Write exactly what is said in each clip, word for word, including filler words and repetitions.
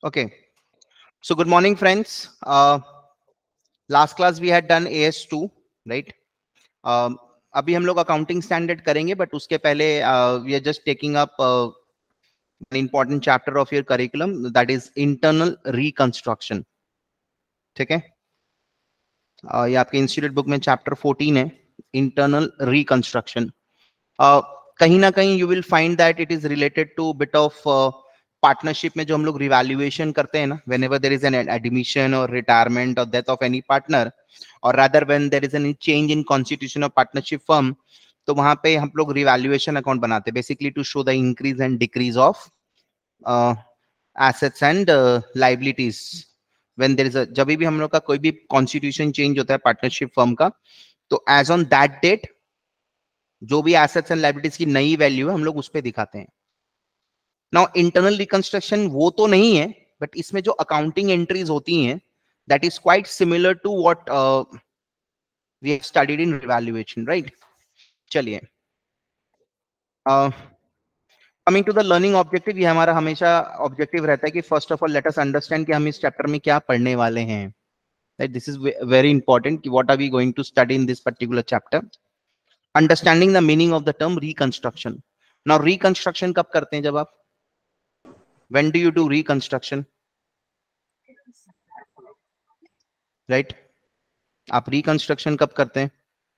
Okay, so good morning, friends. Uh, last class we had done A S two, right? Um, अभी हम लोग accounting standard करेंगे, but उसके पहले we are just taking up an important chapter of your curriculum, that is internal reconstruction. ठीक है, uh, ये आपके इंस्टीट्यूट बुक में चैप्टर फोर्टीन है, इंटरनल रिकंस्ट्रक्शन. कहीं ना कहीं you will find that it is related to bit of partnership में जो हम लोग रिवैल्यूएशन करते हैं ना, whenever there is an admission or retirement or death of any partner, or rather when there is any change in constitution of partnership firm, तो वहां पे हम लोग रिवैल्यूएशन अकाउंट बनाते हैं, basically to show the increase and decrease of assets and liabilities. When there is a, जब भी हम लोग का कोई भी कॉन्स्टिट्यूशन चेंज होता है पार्टनरशिप फर्म का, तो एज ऑन दैट डेट जो भी एसेट्स एंड लाइबिलिटीज की नई वैल्यू है हम लोग उस पर दिखाते हैं. नाउ इंटरनल रिकंस्ट्रक्शन वो तो नहीं है, बट इसमें जो अकाउंटिंग एंट्रीज होती हैं that is quite similar to what we have studied in revaluation, right? चलिए, coming to the learning objective, ये हमारा हमेशा ऑब्जेक्टिव रहता है कि first of all let us understand कि हम इस चैप्टर में क्या पढ़ने वाले हैं. Right, this is very important कि what are we going to study in this particular chapter. Understanding the meaning of the term reconstruction. Now reconstruction कब करते हैं? जब आप, when do you do reconstruction, right? आप रिकंस्ट्रक्शन कब करते हैं?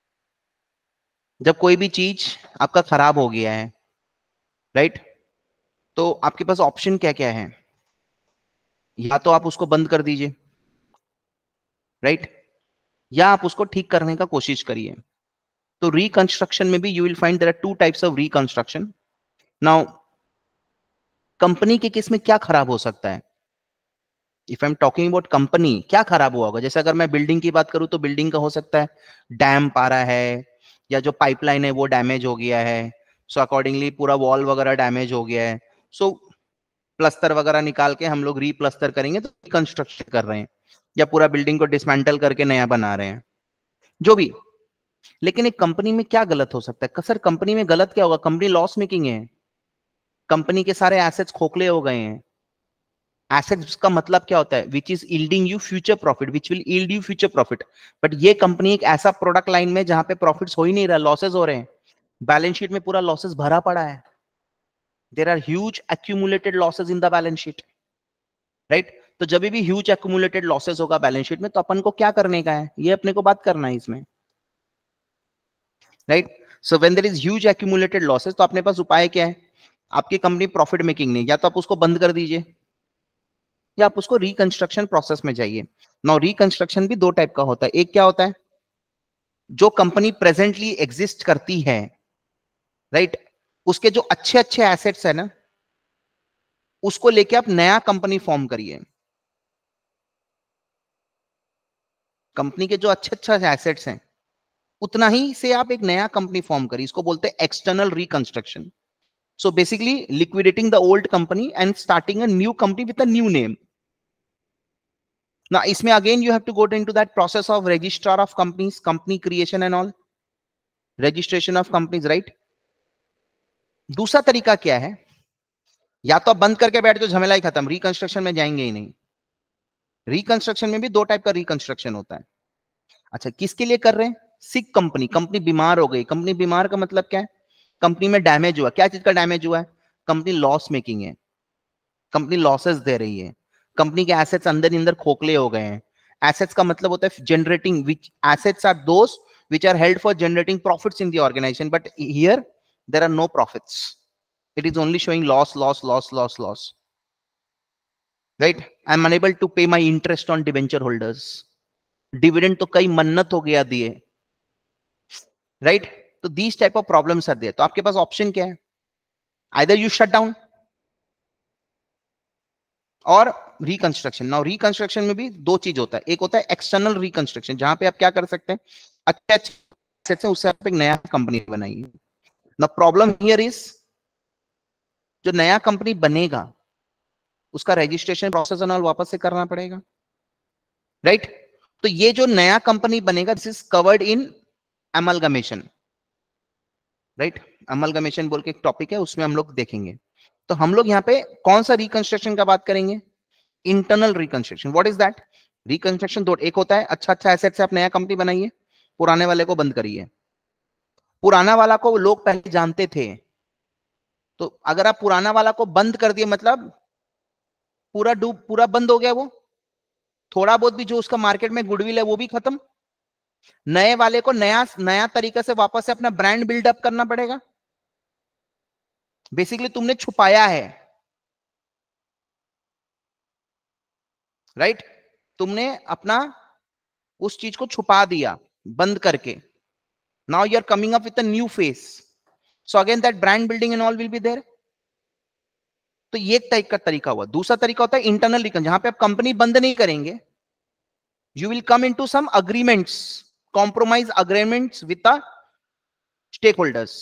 जब कोई भी चीज आपका खराब हो गया है, राइट? तो आपके पास ऑप्शन क्या क्या है? या तो आप उसको बंद कर दीजिए, राइट, या आप उसको ठीक करने का कोशिश करिए. तो रिकंस्ट्रक्शन में भी you will find there are two types of reconstruction. Now company के केस में क्या खराब हो सकता है? If I am talking about company, क्या खराब हुआ होगा? जैसे अगर मैं बिल्डिंग की बात करूं तो बिल्डिंग का हो सकता है डैम आ रहा है, या जो पाइपलाइन है वो डैमेज हो गया है, सो so अकॉर्डिंगली पूरा वॉल वगैरह डैमेज हो गया है, सो so, प्लस्तर वगैरह निकाल के हम लोग रीप्लस्तर करेंगे तो रिकंस्ट्रक्शन कर रहे हैं, या पूरा बिल्डिंग को डिसमेंटल करके नया बना रहे हैं, जो भी. लेकिन एक कंपनी में क्या गलत हो सकता है? सर कंपनी में गलत क्या होगा? कंपनी लॉस मेकिंग है, कंपनी के सारे एसेट्स खोखले हो गए हैं. एसेट्स का मतलब क्या होता है? Which is yielding you future profit, which will yield you future profit. But ये कंपनी एक ऐसा प्रोडक्ट लाइन में जहां पे प्रॉफिट्स हो ही नहीं रहा, लॉसेस हो रहे हैं, बैलेंस शीट में पूरा लॉसेस भरा पड़ा है. There are huge accumulated losses in the balance sheet, right? तो जब भी ह्यूज एक्यूमुलेटेड लॉसेस होगा बैलेंस शीट में, तो अपन को क्या करने का है? ये अपने को बात करना है इसमें, right? So when there is huge accumulated losses, तो अपने पास उपाय क्या है? आपकी कंपनी प्रॉफिट मेकिंग नहीं, या तो आप उसको बंद कर दीजिए, या आप उसको रिकंस्ट्रक्शन प्रोसेस में जाइए. नाउ रिकंस्ट्रक्शन भी दो टाइप का होता है. एक क्या होता है? जो कंपनी प्रेजेंटली एग्जिस्ट करती है, राइट, उसके जो अच्छे अच्छे एसेट्स है ना, उसको लेके आप नया कंपनी फॉर्म करिए. कंपनी के जो अच्छे अच्छे एसेट्स हैं उतना ही से आप एक नया कंपनी फॉर्म करिए. इसको बोलते हैं external reconstruction. So basically liquidating the old company and starting a new company with a new name. Now, इसमें again you have to go into that process of registrar of companies, company creation and all, registration of companies, right? दूसरा तरीका क्या है? या तो आप बंद करके बैठ जाओ, झमेला ही खत्म, रिकंस्ट्रक्शन में जाएंगे ही नहीं. रिकंस्ट्रक्शन में भी दो टाइप का रिकंस्ट्रक्शन होता है. अच्छा, किसके लिए कर रहे हैं? सिक कंपनी, कंपनी बीमार हो गई. कंपनी बीमार का मतलब क्या है? कंपनी में डैमेज हुआ. क्या चीज का डैमेज हुआ है? कंपनी लॉस मेकिंग है, कंपनी लॉसेस दे रही है, कंपनी के एसेट्स अंदर ही अंदर खोखले हो गए हैं. एसेट्स का मतलब होता है generating, which assets are those which are held for generating profits in the organization, but here there are no profits. It is only showing loss, loss, loss, loss, loss, right? I am unable to pay my interest on debenture holders. Dividend तो कई मन्नत हो गया दिए, right? तो these type of problems are there. तो आपके पास option क्या है? Either you shut down or reconstruction. Now reconstruction में भी दो चीज होता है. एक होता है एक्सटर्नल रिकंस्ट्रक्शन, जहां पे आप क्या कर सकते हैं? अच्छे अच्छे उससे आप एक नया कंपनी बनाइए. नाउ प्रॉब्लम हियर इज, जो नया कंपनी बनेगा उसका रजिस्ट्रेशन प्रोसेस और वापस से करना पड़ेगा, राइट? तो ये जो नया कंपनी बनेगा, this is covered in amalgamation, right? Amalgamation बोल के एक टॉपिक है, उसमें हम लोग देखेंगे. तो हम लोग यहाँ पे कौन सा रिकंस्ट्रक्शन का बात करेंगे? Internal reconstruction, what is that? Reconstruction दो एक होता है, अच्छा अच्छा एसेट से आप नया कंपनी बनाइए, पुराने वाले को बंद करिए। पुराना वाला को लोग पहले जानते थे, तो अगर आप पुराना वाला को बंद कर दिए मतलब पूरा डूब पूरा बंद हो गया, वो थोड़ा बहुत भी जो उसका मार्केट में गुडविल है वो भी खत्म। नए वाले को नया नया तरीके से वापस से अपना ब्रांड बिल्डअप करना पड़ेगा। बेसिकली तुमने छुपाया है, राइट right? तुमने अपना उस चीज को छुपा दिया बंद करके। Now you are coming up with a new face, so again that brand building and all will be there. तो ये एक टाइप का तरीका हुआ। दूसरा तरीका होता है इंटरनल रिकन, जहां पे आप कंपनी बंद नहीं करेंगे, you will come into some agreements, compromise agreements with the stakeholders।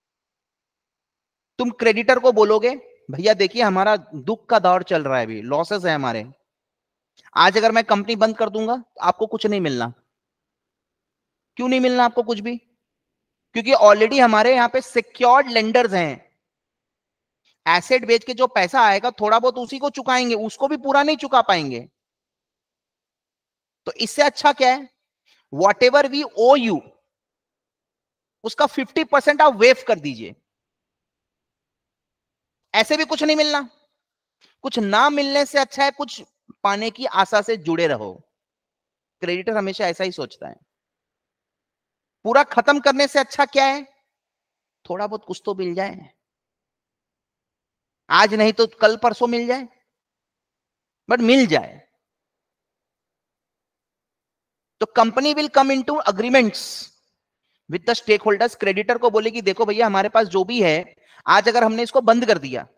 तुम क्रेडिटर को बोलोगे भैया देखिए हमारा दुख का दौर चल रहा है, अभी लॉसेस है हमारे, आज अगर मैं कंपनी बंद कर दूंगा तो आपको कुछ नहीं मिलना। क्यों नहीं मिलना आपको कुछ भी? क्योंकि ऑलरेडी हमारे यहां पे सिक्योर्ड लेंडर्स हैं। एसेट बेच के जो पैसा आएगा थोड़ा बहुत उसी को चुकाएंगे, उसको भी पूरा नहीं चुका पाएंगे। तो इससे अच्छा क्या है, whatever we owe you उसका फिफ्टी परसेंट आप वेव कर दीजिए। ऐसे भी कुछ नहीं मिलना, कुछ ना मिलने से अच्छा है कुछ पाने की आशा से जुड़े रहो। क्रेडिटर हमेशा ऐसा ही सोचता है। पूरा खत्म करने से अच्छा क्या है, थोड़ा बहुत कुछ तो मिल जाए, आज नहीं तो कल परसों मिल जाए, बट मिल जाए। तो company will come into agreements with the stakeholders. Creditor को बोलेगी देखो भैया हमारे पास जो भी है, आज अगर हमने इसको बंद कर दिया,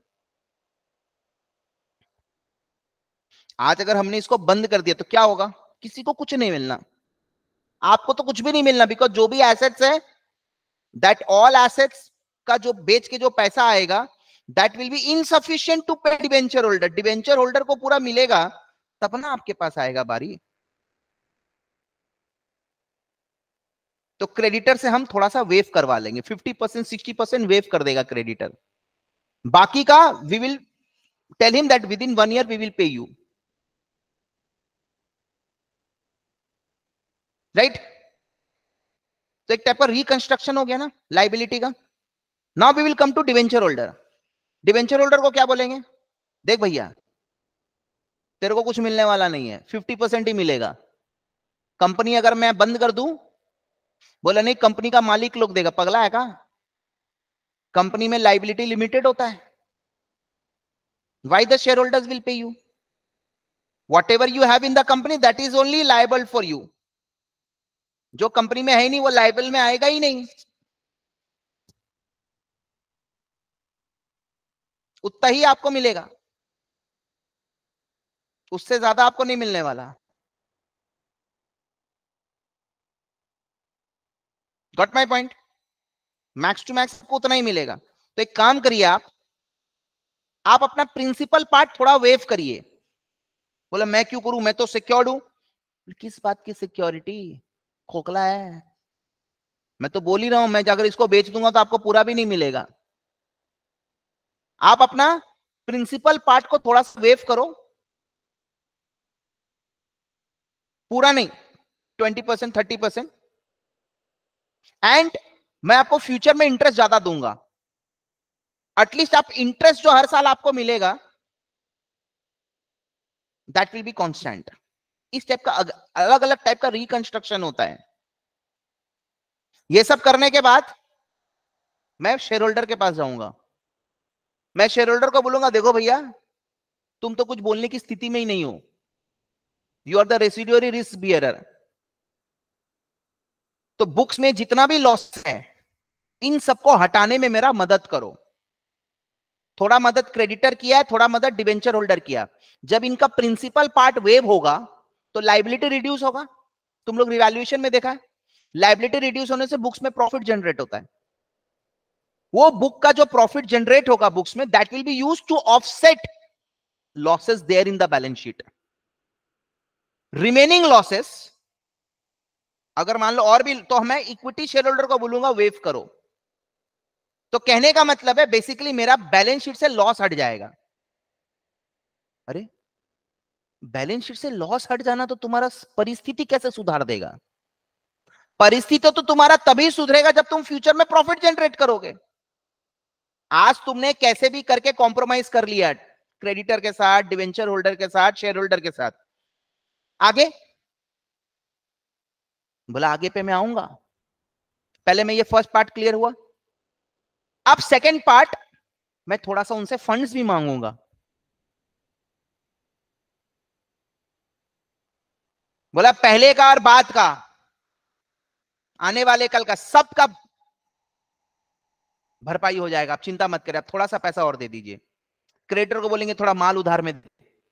आज अगर हमने इसको बंद कर दिया तो क्या होगा, किसी को कुछ नहीं मिलना, आपको तो कुछ भी नहीं मिलना। बिकॉज जो भी एसेट्स है, दैट ऑल एसेट्स का जो बेच के जो पैसा आएगा, that will be insufficient to pay debenture holder. Debenture holder को पूरा मिलेगा तब ना आपके पास आएगा बारी। तो क्रेडिटर से हम थोड़ा सा वेव करवा लेंगे, fifty percent sixty percent waive कर देगा क्रेडिटर। बाकी का we will tell him that within one year we will pay you, right. तो एक टाइप का रिकंस्ट्रक्शन हो गया ना लाइबिलिटी का। Now we will come to debenture holder. Debenture holder को क्या बोलेंगे, देख भैया तेरे को कुछ मिलने वाला नहीं है, फिफ्टी परसेंट ही मिलेगा। कंपनी अगर मैं बंद कर दूं, बोला नहीं कंपनी का मालिक लोग देगा, पगला है का? कंपनी में लाइबिलिटी लिमिटेड होता है। Why the shareholders will pay you, whatever you have in the company that is only liable for you. जो कंपनी में है ही नहीं वो लाइबल में आएगा ही नहीं, उतना ही आपको मिलेगा, उससे ज्यादा आपको नहीं मिलने वाला। Got my point? Max to max आपको उतना ही मिलेगा। तो एक काम करिए आप आप अपना प्रिंसिपल पार्ट थोड़ा वेव करिए। बोला मैं क्यों करूं, मैं तो सिक्योर्ड हूं। किस बात की सिक्योरिटी, खोखला है। मैं तो बोल ही रहा हूं, मैं अगर इसको बेच दूंगा तो आपको पूरा भी नहीं मिलेगा। आप अपना प्रिंसिपल पार्ट को थोड़ा सा वेव करो, पूरा नहीं, twenty percent thirty percent, and मैं आपको फ्यूचर में इंटरेस्ट ज्यादा दूंगा। एटलीस्ट आप इंटरेस्ट जो हर साल आपको मिलेगा दैट विल बी कांस्टेंट। इस टाइप का अलग अलग टाइप का रिकंस्ट्रक्शन होता है। ये सब करने के बाद मैं शेयर होल्डर के पास जाऊंगा। मैं शेयर होल्डर को बोलूंगा देखो भैया तुम तो कुछ बोलने की स्थिति में ही नहीं हो, you are the residuary risk bearer. तो बुक्स में जितना भी लॉस है इन सबको हटाने में मेरा मदद करो। थोड़ा मदद क्रेडिटर किया है, थोड़ा मदद डिवेंचर होल्डर किया। जब इनका प्रिंसिपल पार्ट वेव होगा तो लाइबिलिटी रिड्यूस होगा। तुम लोग रिवैल्यूएशन में देखा है, लाइबिलिटी रिड्यूस होने से बुक्स में प्रॉफिट जनरेट होता है। वो बुक का जो प्रॉफिट जनरेट होगा बुक्स में, that will be used to offset losses there in the balance sheet. Remaining losses अगर मान लो और भी, तो मैं इक्विटी शेयर होल्डर को बोलूंगा वेव करो। तो कहने का मतलब है बेसिकली मेरा बैलेंस शीट से लॉस हट जाएगा। अरे बैलेंस शीट से लॉस हट जाना तो तुम्हारा परिस्थिति कैसे सुधार देगा? परिस्थिति तो तुम्हारा तभी सुधरेगा जब तुम फ्यूचर में प्रॉफिट जनरेट करोगे। आज तुमने कैसे भी करके कॉम्प्रोमाइज कर लिया, क्रेडिटर के साथ, डिवेंचर होल्डर के साथ, शेयर होल्डर के साथ, आगे बोला आगे पे मैं आऊंगा। पहले मैं ये फर्स्ट पार्ट क्लियर हुआ। अब सेकंड पार्ट, मैं थोड़ा सा उनसे फंड्स भी मांगूंगा। बोला पहले का और बाद का, आने वाले कल का, सबका भरपाई हो जाएगा, आप चिंता मत करें, आप थोड़ा सा पैसा और दे दीजिए। क्रेडिटर को बोलेंगे थोड़ा माल उधार में।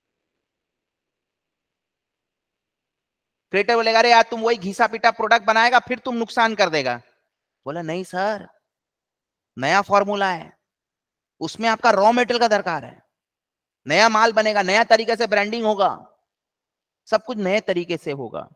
क्रेडिटर बोलेगा अरे यार तुम वही घिसा पिटा प्रोडक्ट बनाएगा, फिर तुम नुकसान कर देगा। बोला नहीं सर, नया फॉर्मूला है, उसमें आपका रॉ मेटेरियल का दरकार है, नया माल बनेगा, नया तरीके से ब्रांडिंग होगा, सब कुछ नए तरीके से होगा,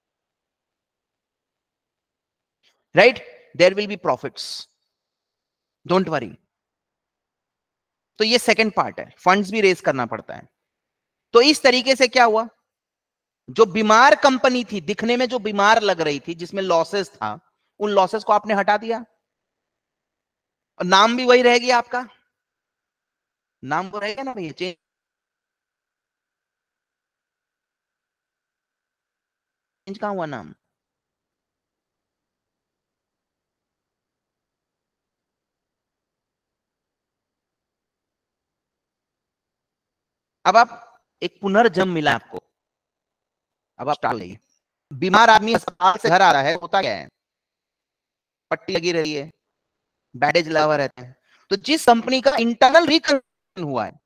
राइट? There will be profits, don't worry. तो ये सेकंड पार्ट है, फंड्स भी रेज करना पड़ता है। तो इस तरीके से क्या हुआ, जो बीमार कंपनी थी, दिखने में जो बीमार लग रही थी, जिसमें लॉसेस था, उन लॉसेस को आपने हटा दिया, और नाम भी वही रह गया आपका, नाम वो रहेगा ना भैया, चेंज कहां हुआ नाम? अब आप, एक पुनर्जन्म मिला आपको, अब आप स्टार्ट हो जाइए। बीमार आदमी अस्पताल से घर आ रहा है, होता क्या है, पट्टी लगी रही है, बैंडेज लगा हुआ रहता है। तो जिस कंपनी का इंटरनल रिकंस्ट्रक्शन हुआ है,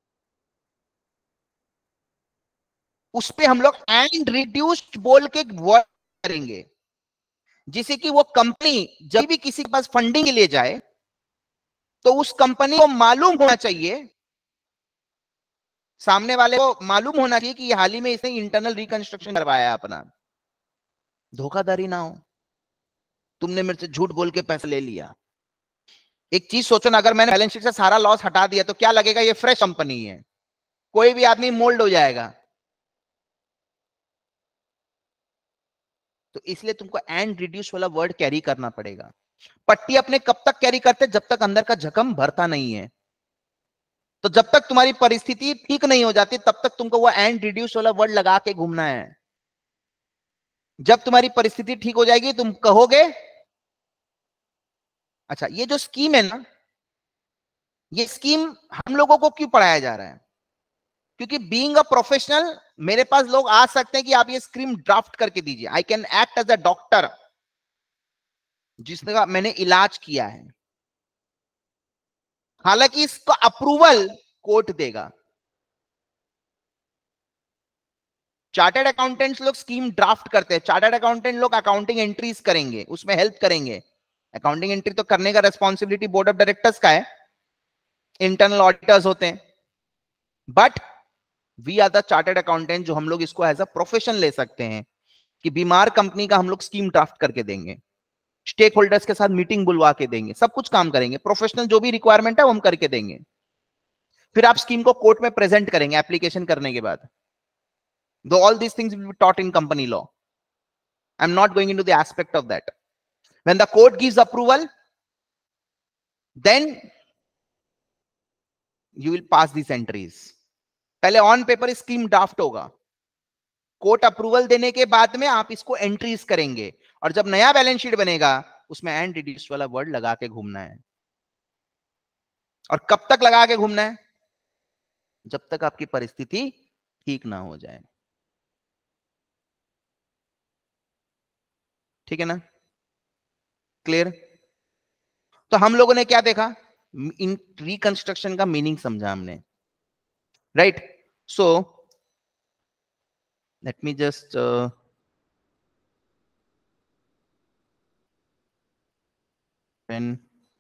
उस पे हम लोग एंड रिड्यूस्ड बोल के वर्ड करेंगे, जिससे कि वो कंपनी जब भी किसी के पास फंडिंग के लिए जाए, तो उस कंपनी को मालूम होना चाहिए, सामने वाले को मालूम होना चाहिए कि हाल ही में इसने इंटरनल रिकंस्ट्रक्शन करवाया है अपना, धोखाधड़ी ना हो, तुमने मेरे से झूठ बोल के पैसा ले लिया। एक चीज सोचो ना, अगर मैंने बैलेंस शीट से सारा लॉस हटा दिया तो क्या लगेगा, ये फ्रेश कंपनी है, कोई भी आदमी मोल्ड हो जाएगा। तो इसलिए तुमको एंड रिड्यूस वाला वर्ड कैरी करना पड़ेगा। पट्टी अपने कब तक कैरी करते, जब तक अंदर का जख्म भरता नहीं है। तो जब तक तुम्हारी परिस्थिति ठीक नहीं हो जाती, तब तक तुमको वो एंड रिड्यूस वाला वर्ड लगा के घूमना है। जब तुम्हारी परिस्थिति ठीक हो जाएगी, तुम कहोगे अच्छा ये जो स्कीम है ना, ये स्कीम हम लोगों को क्यों पढ़ाया जा रहा है? क्योंकि बीइंग अ प्रोफेशनल, मेरे पास लोग आ सकते हैं कि आप ये स्कीम ड्राफ्ट करके दीजिए, I can act as a doctor जिसका मैंने इलाज किया है, हालांकि इसका अप्रूवल कोर्ट देगा। चार्टर्ड अकाउंटेंट्स लोग स्कीम ड्राफ्ट करते हैं, चार्टर्ड अकाउंटेंट लोग अकाउंटिंग एंट्रीज करेंगे, उसमें हेल्प करेंगे। अकाउंटिंग एंट्री तो करने का रेस्पॉन्सिबिलिटी बोर्ड ऑफ डायरेक्टर्स का है, इंटरनल ऑडिटर्स होते हैं, but we are the chartered accountant, जो हम लोग इसको एज अ प्रोफेशन ले सकते हैं कि बीमार कंपनी का हम लोग स्कीम ड्राफ्ट करके देंगे, स्टेक होल्डर्स के साथ मीटिंग बुलवा के देंगे, सब कुछ काम करेंगे, प्रोफेशनल जो भी रिक्वायरमेंट है वो हम करके देंगे। फिर आप स्कीम को कोर्ट में प्रेजेंट करेंगे एप्लीकेशन करने के बाद। Though all these things will be taught in company law, I am not going into the aspect of that. When the court gives approval, then you will pass this entries. पहले on paper scheme draft होगा, court approval देने के बाद में आप इसको entries करेंगे, और जब नया बैलेंस शीट बनेगा, उसमें एंड रिड्यूस वाला वर्ड लगा के घूमना है। और कब तक लगा के घूमना है? जब तक आपकी परिस्थिति ठीक ना हो जाए। ठीक है ना? क्लियर? तो हम लोगों ने क्या देखा, इन रिकंस्ट्रक्शन का मीनिंग समझा हमने, right? So let me just when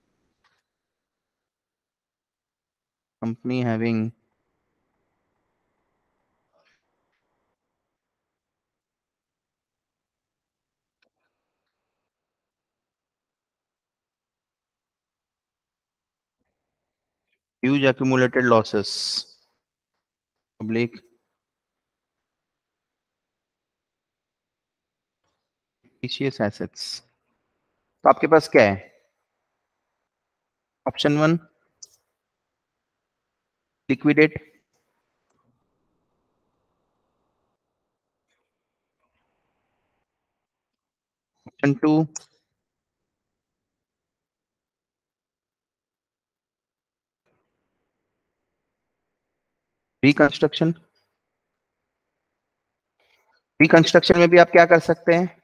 company having huge accumulated losses, public fictitious assets, तो आपके पास क्या है? Option one liquidate, option two reconstruction. Reconstruction में भी आप क्या कर सकते हैं?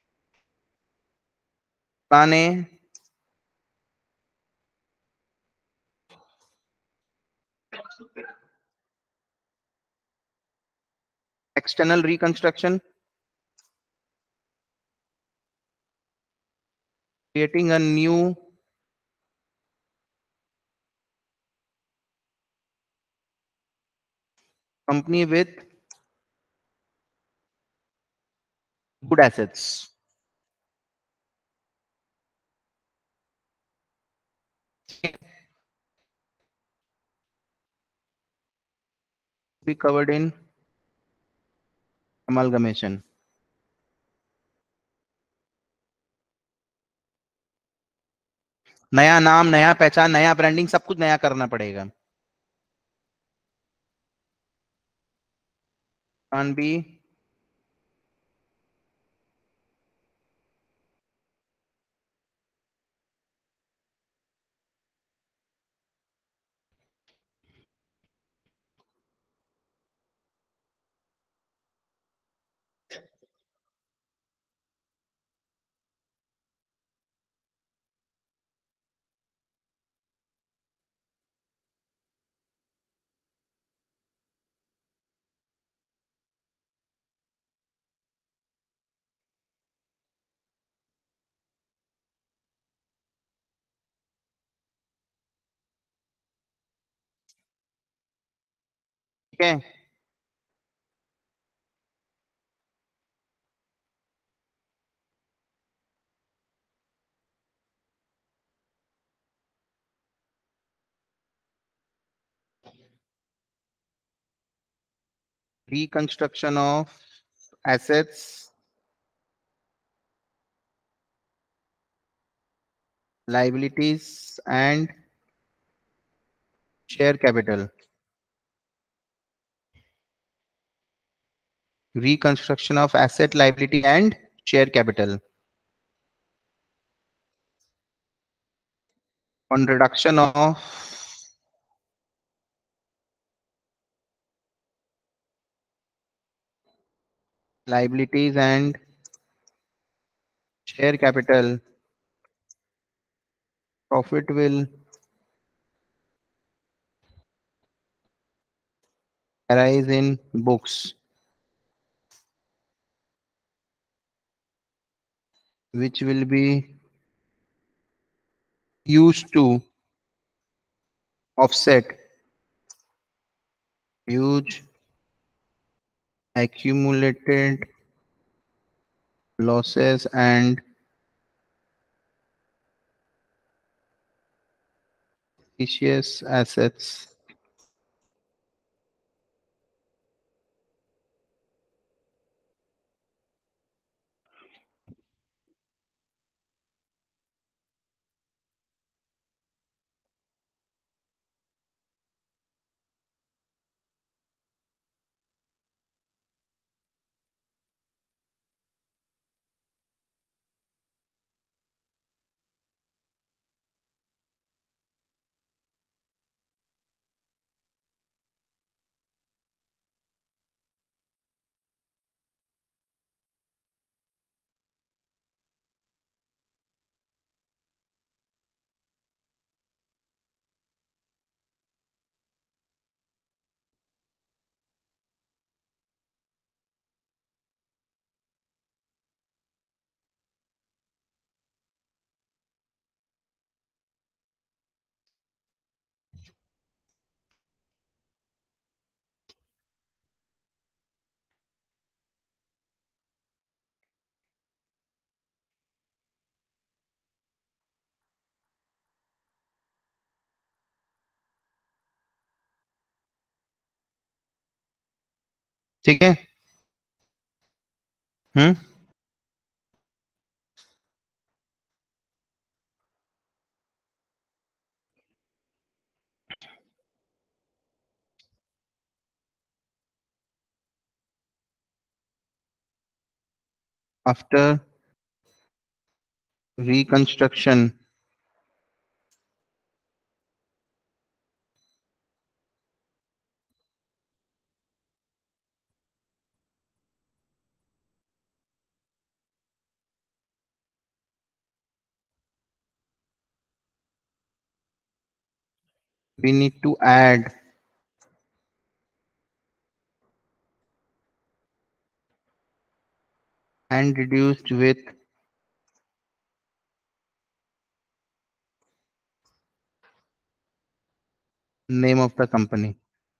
पुराने external reconstruction, creating a new company with good assets. Be covered in amalgamation. नया नाम, नया पहचान, नया ब्रांडिंग, सब कुछ नया करना पड़ेगा। कैन बी ठीक है। Reconstruction of assets, liabilities and share capital। Reconstruction of asset, liability and share capital on reduction of liabilities and share capital, profit will arise in books which will be used to offset huge accumulated losses and precious assets। ठीक है। Hmm after reconstruction we need to add and reduced with name of the company.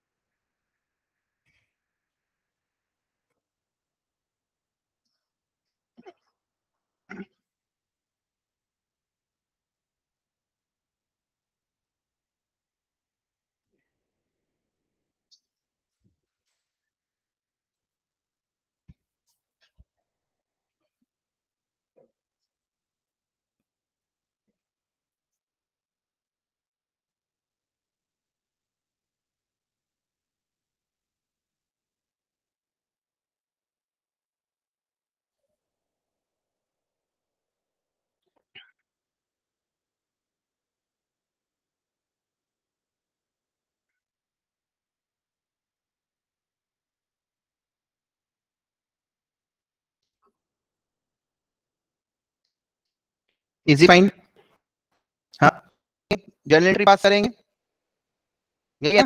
Easy fine. हाँ, journal entry pass करेंगे. ये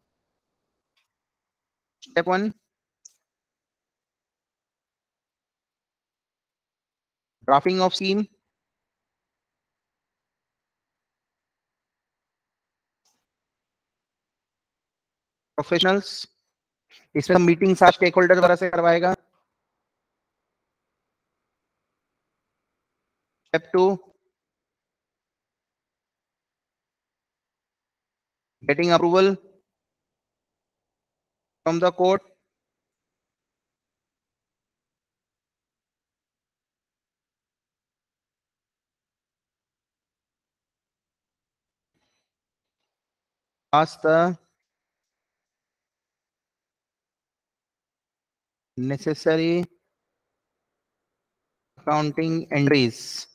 step one, drafting of scheme. Professionals, इसमें meeting साथ stakeholder द्वारा से करवाएगा. Step two, getting approval from the court. Pass the necessary accounting entries.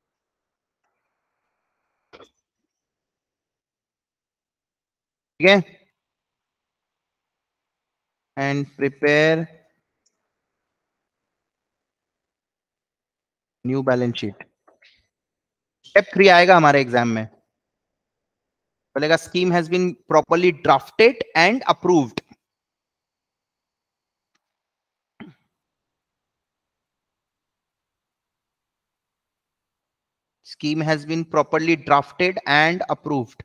ठीक है, and prepare new balance sheet. Step three आएगा हमारे एग्जाम में, बोलेगा scheme has been properly drafted and approved. Scheme has been properly drafted and approved.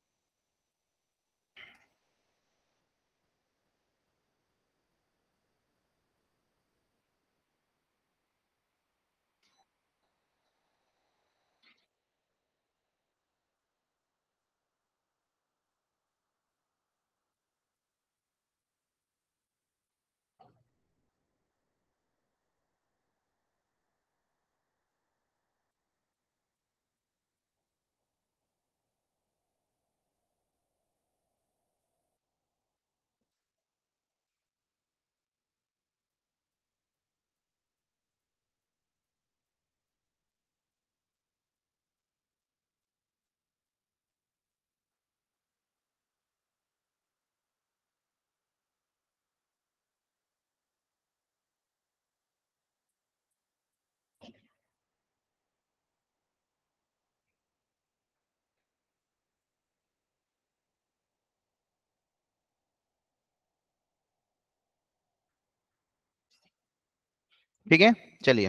ठीक है, चलिए.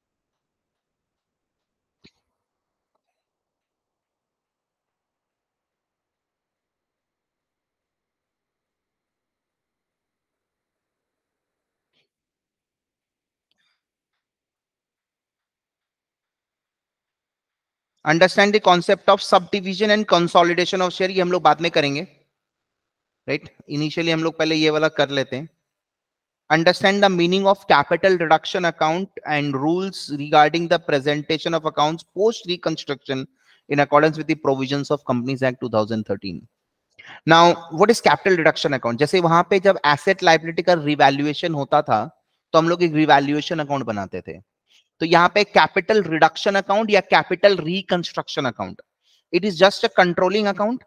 Understand the concept of subdivision and consolidation of share. ये हम लोग बाद में करेंगे, राइट right? इनिशियली हम लोग पहले ये वाला कर लेते हैं. Understand the meaning of capital reduction account and rules regarding the presentation of accounts post reconstruction in accordance with the provisions of Companies Act twenty thirteen. Now, what is capital reduction account? जैसे वहां पे जब asset liability का revaluation होता था, तो हम लोग एक revaluation account बनाते थे. तो यहां पे कैपिटल रिडक्शन अकाउंट या capital reconstruction account, it is just a controlling account,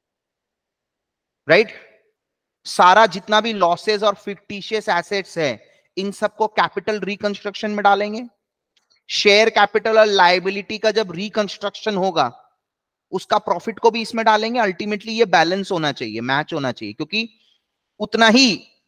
right. सारा जितना भी लॉसेस और फिक्टिशियस एसेट्स है इन सबको कैपिटल रिकंस्ट्रक्शन में डालेंगे। शेयर कैपिटल और लायबिलिटी का जब रिकंस्ट्रक्शन होगा उसका प्रॉफिट को भी इसमें डालेंगे। अल्टीमेटली ये बैलेंस होना चाहिए, मैच होना चाहिए, क्योंकि उतना ही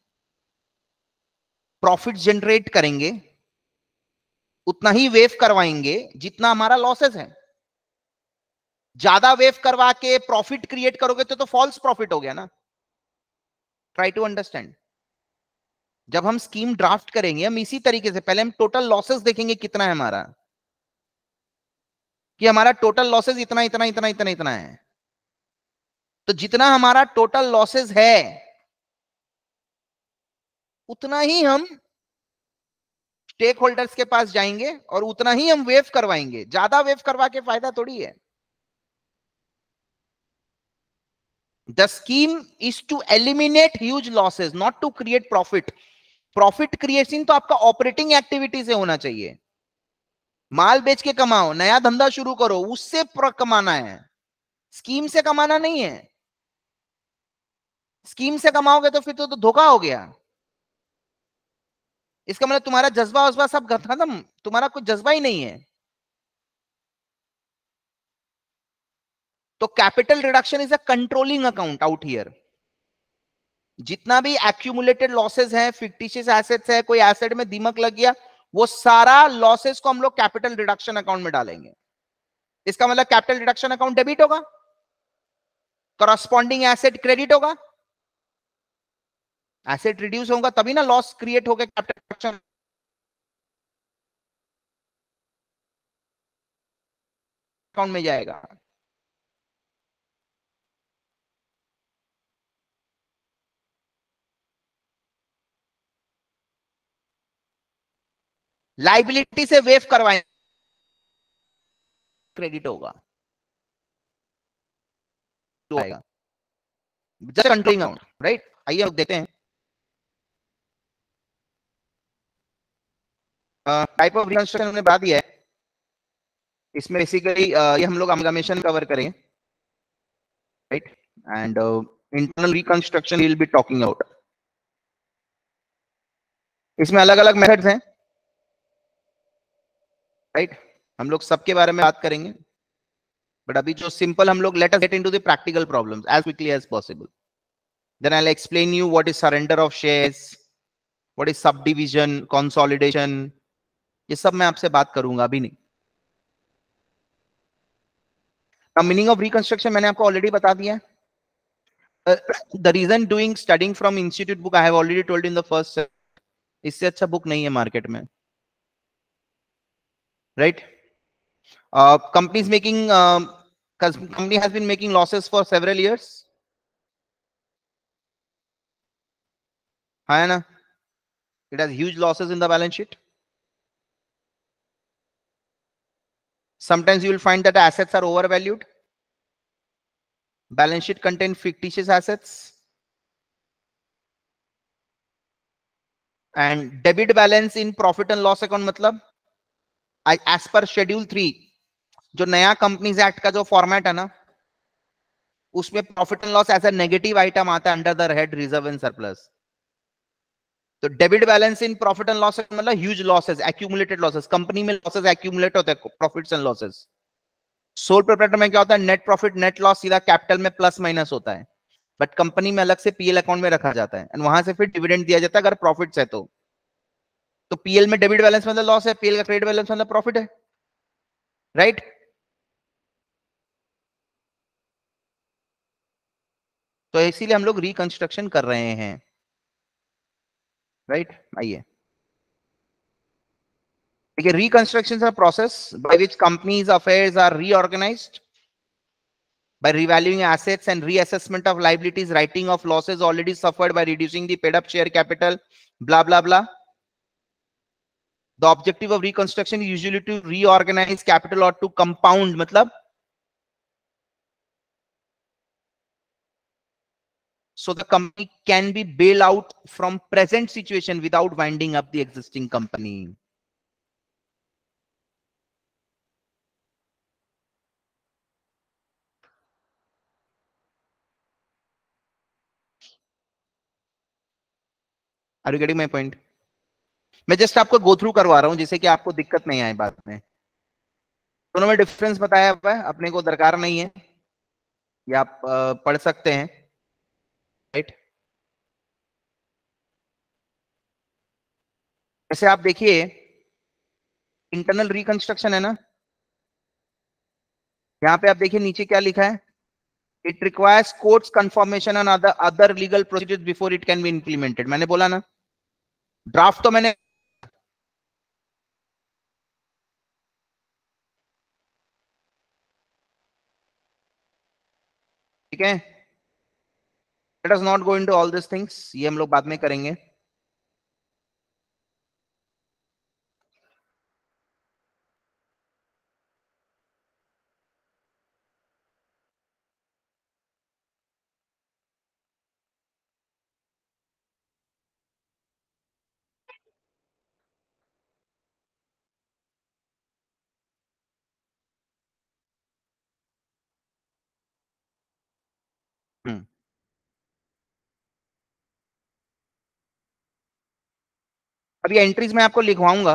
प्रॉफिट जनरेट करेंगे, उतना ही वेव करवाएंगे जितना हमारा लॉसेस है। ज्यादा वेव करवा के प्रॉफिट क्रिएट करोगे तो तो फॉल्स प्रॉफिट हो गया ना। Try to understand. जब हम स्कीम ड्राफ्ट करेंगे हम इसी तरीके से पहले हम टोटल लॉसेस देखेंगे कितना है हमारा, कि हमारा टोटल लॉसेस इतना इतना इतना इतना इतना है। तो जितना हमारा टोटल लॉसेस है उतना ही हम स्टेक होल्डर्स के पास जाएंगे और उतना ही हम वेव करवाएंगे। ज्यादा वेव करवा के फायदा थोड़ी है। The scheme is to eliminate huge losses, not to create profit. Profit creation तो आपका ऑपरेटिंग एक्टिविटी से होना चाहिए। माल बेच के कमाओ, नया धंधा शुरू करो, उससे कमाना है, स्कीम से कमाना नहीं है। स्कीम से कमाओगे तो फिर तो, तो धोखा हो गया। इसका मतलब तुम्हारा जज्बा वज्बा सब खत्म, तुम्हारा कुछ जज्बा ही नहीं है। तो capital reduction is a controlling account out here. जितना भी एक्यूमुलेटेड लॉसेस हैं, फिक्टिशियस एसेट्स है, कोई एसेट में दीमक लग गया, वो सारा लॉसेस को हम लोग कैपिटल रिडक्शन अकाउंट में डालेंगे। इसका मतलब कैपिटल रिडक्शन अकाउंट डेबिट होगा, करस्पॉन्डिंग एसेट क्रेडिट होगा। एसेट रिड्यूस होगा तभी ना लॉस क्रिएट होगा कैपिटल रिडक्शन अकाउंट में जाएगा। लाइबिलिटी से वेव करवाएं, क्रेडिट होगा, तो आएगा जस्ट कंट्रोलिंग अकाउंट, राइट। आइए अब देखते हैं टाइप ऑफ रिकंस्ट्रक्शन हमने बता दिया है। इसमें बेसिकली ये हम लोग अमलगामेशन कवर करेंगे, right, and internal reconstruction will be talking about. इसमें अलग अलग मेथड्स हैं, राइट, हम लोग सबके बारे में बात करेंगे। बट अभी जो सिंपल हम लोग let us get into the practical problems as quickly as possible. Then I will explain you what is surrender of shares, what is subdivision, consolidation, ये सब मैं आपसे बात करूंगा, अभी नहीं। मीनिंग ऑफ रिकंस्ट्रक्शन मैंने आपको ऑलरेडी बता दिया है। The reason doing studying from institute book I have already told in the first, इससे अच्छा बुक नहीं है मार्केट में, right. Companies making company has been making losses for several years, है ना। it has huge losses in the balance sheet. Sometimes you will find that assets are overvalued, balance sheet contain fictitious assets, and debit balance in profit and loss account मतलब as per schedule three, जो नया companies act का जो format है ना, उसमें profit and loss as a negative item आता है under the head reserve and surplus. तो debit balance in profit and loss मतलब huge losses, accumulated losses, company में लॉसेस एक्यूमुलेट होते हैं, profits and losses. Sole proprietor में क्या होता है, नेट प्रॉफिट नेट लॉस सीधा कैपिटल में प्लस माइनस होता है, बट कंपनी में अलग से पीएल अकाउंट में रखा जाता है एंड वहां से फिर डिविडेंड दिया जाता है अगर प्रॉफिट्स है तो। तो पीएल में डेबिट बैलेंस मतलब लॉस है, पीएल का क्रेडिट बैलेंस मतलब प्रॉफिट है, राइट। तो इसीलिए हम लोग रिकंस्ट्रक्शन कर रहे हैं, राइट। आइए देखिए, reconstruction is a process by which companies' affairs are reorganized by revaluing assets and reassessment of liabilities, writing off losses already suffered by reducing the paid up share capital, blah blah blah. The objective of reconstruction is usually to reorganize capital or to compound, matlab so the company can be bailed out from present situation without winding up the existing company. Are you getting my point? मैं just आपको go through करवा रहा हूं जिससे कि आपको दिक्कत नहीं आए बाद में। दोनों में डिफरेंस बताया हुआ है, अपने को दरकार नहीं है, या आप अ, पढ़ सकते हैं, राइट। जैसे आप देखिए, इंटरनल रिकंस्ट्रक्शन है ना, यहाँ पे आप देखिए नीचे क्या लिखा है, it requires courts confirmation and other other legal procedures before it can be implemented. मैंने बोला ना, ड्राफ्ट तो मैंने, ठीक है, let us not go into all this things, ये हम लोग बाद में करेंगे। हम्म अभी एंट्रीज में आपको लिखवाऊंगा।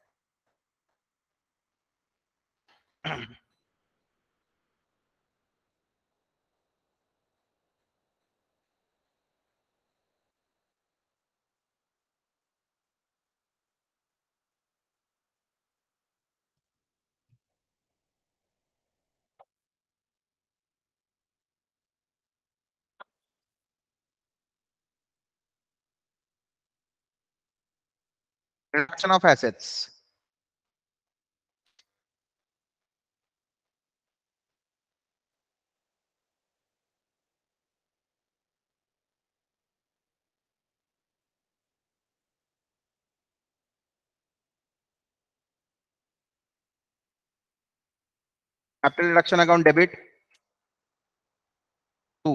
Reduction of assets, capital reduction account debit to,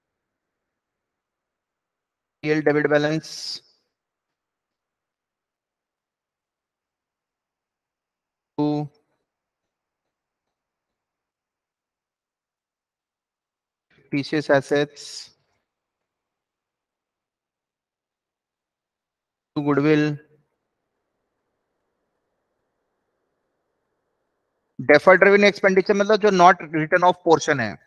PL debit balance to, fictitious assets to goodwill, deferred revenue expenditure मतलब जो नॉट रिटर्न ऑफ पोर्शन है।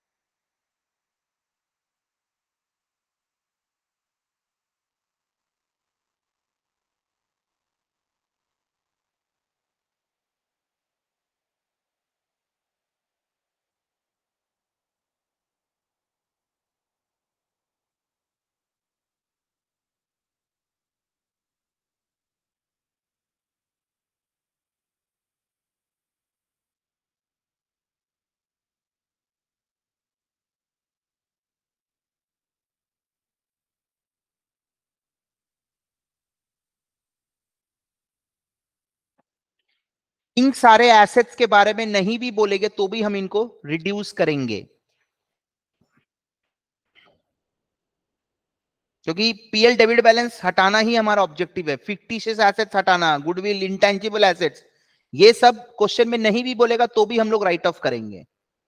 इन सारे एसेट्स के बारे में नहीं भी बोलेंगे तो भी हम इनको रिड्यूस करेंगे, क्योंकि पीएल डेबिट बैलेंस हटाना ही हमारा ऑब्जेक्टिव है। फिक्टिशियस एसेट्स हटाना, गुडविल, इंटेंजिबल एसेट्स, ये सब क्वेश्चन में नहीं भी बोलेगा तो भी हम लोग राइट ऑफ करेंगे।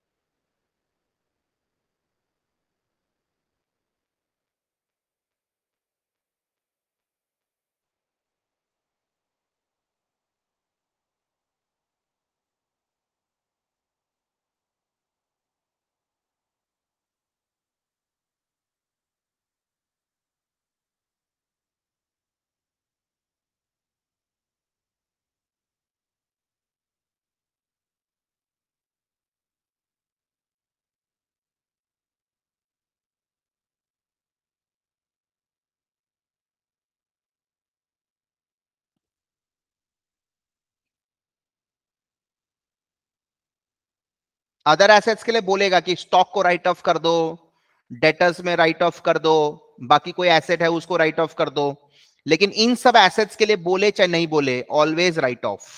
अदर एसेट्स के लिए बोलेगा कि स्टॉक को राइट ऑफ कर दो, डेटर्स में राइट ऑफ कर दो, बाकी कोई एसेट है उसको राइट ऑफ कर दो, लेकिन इन सब एसेट्स के लिए बोले चाहे नहीं बोले, always write off.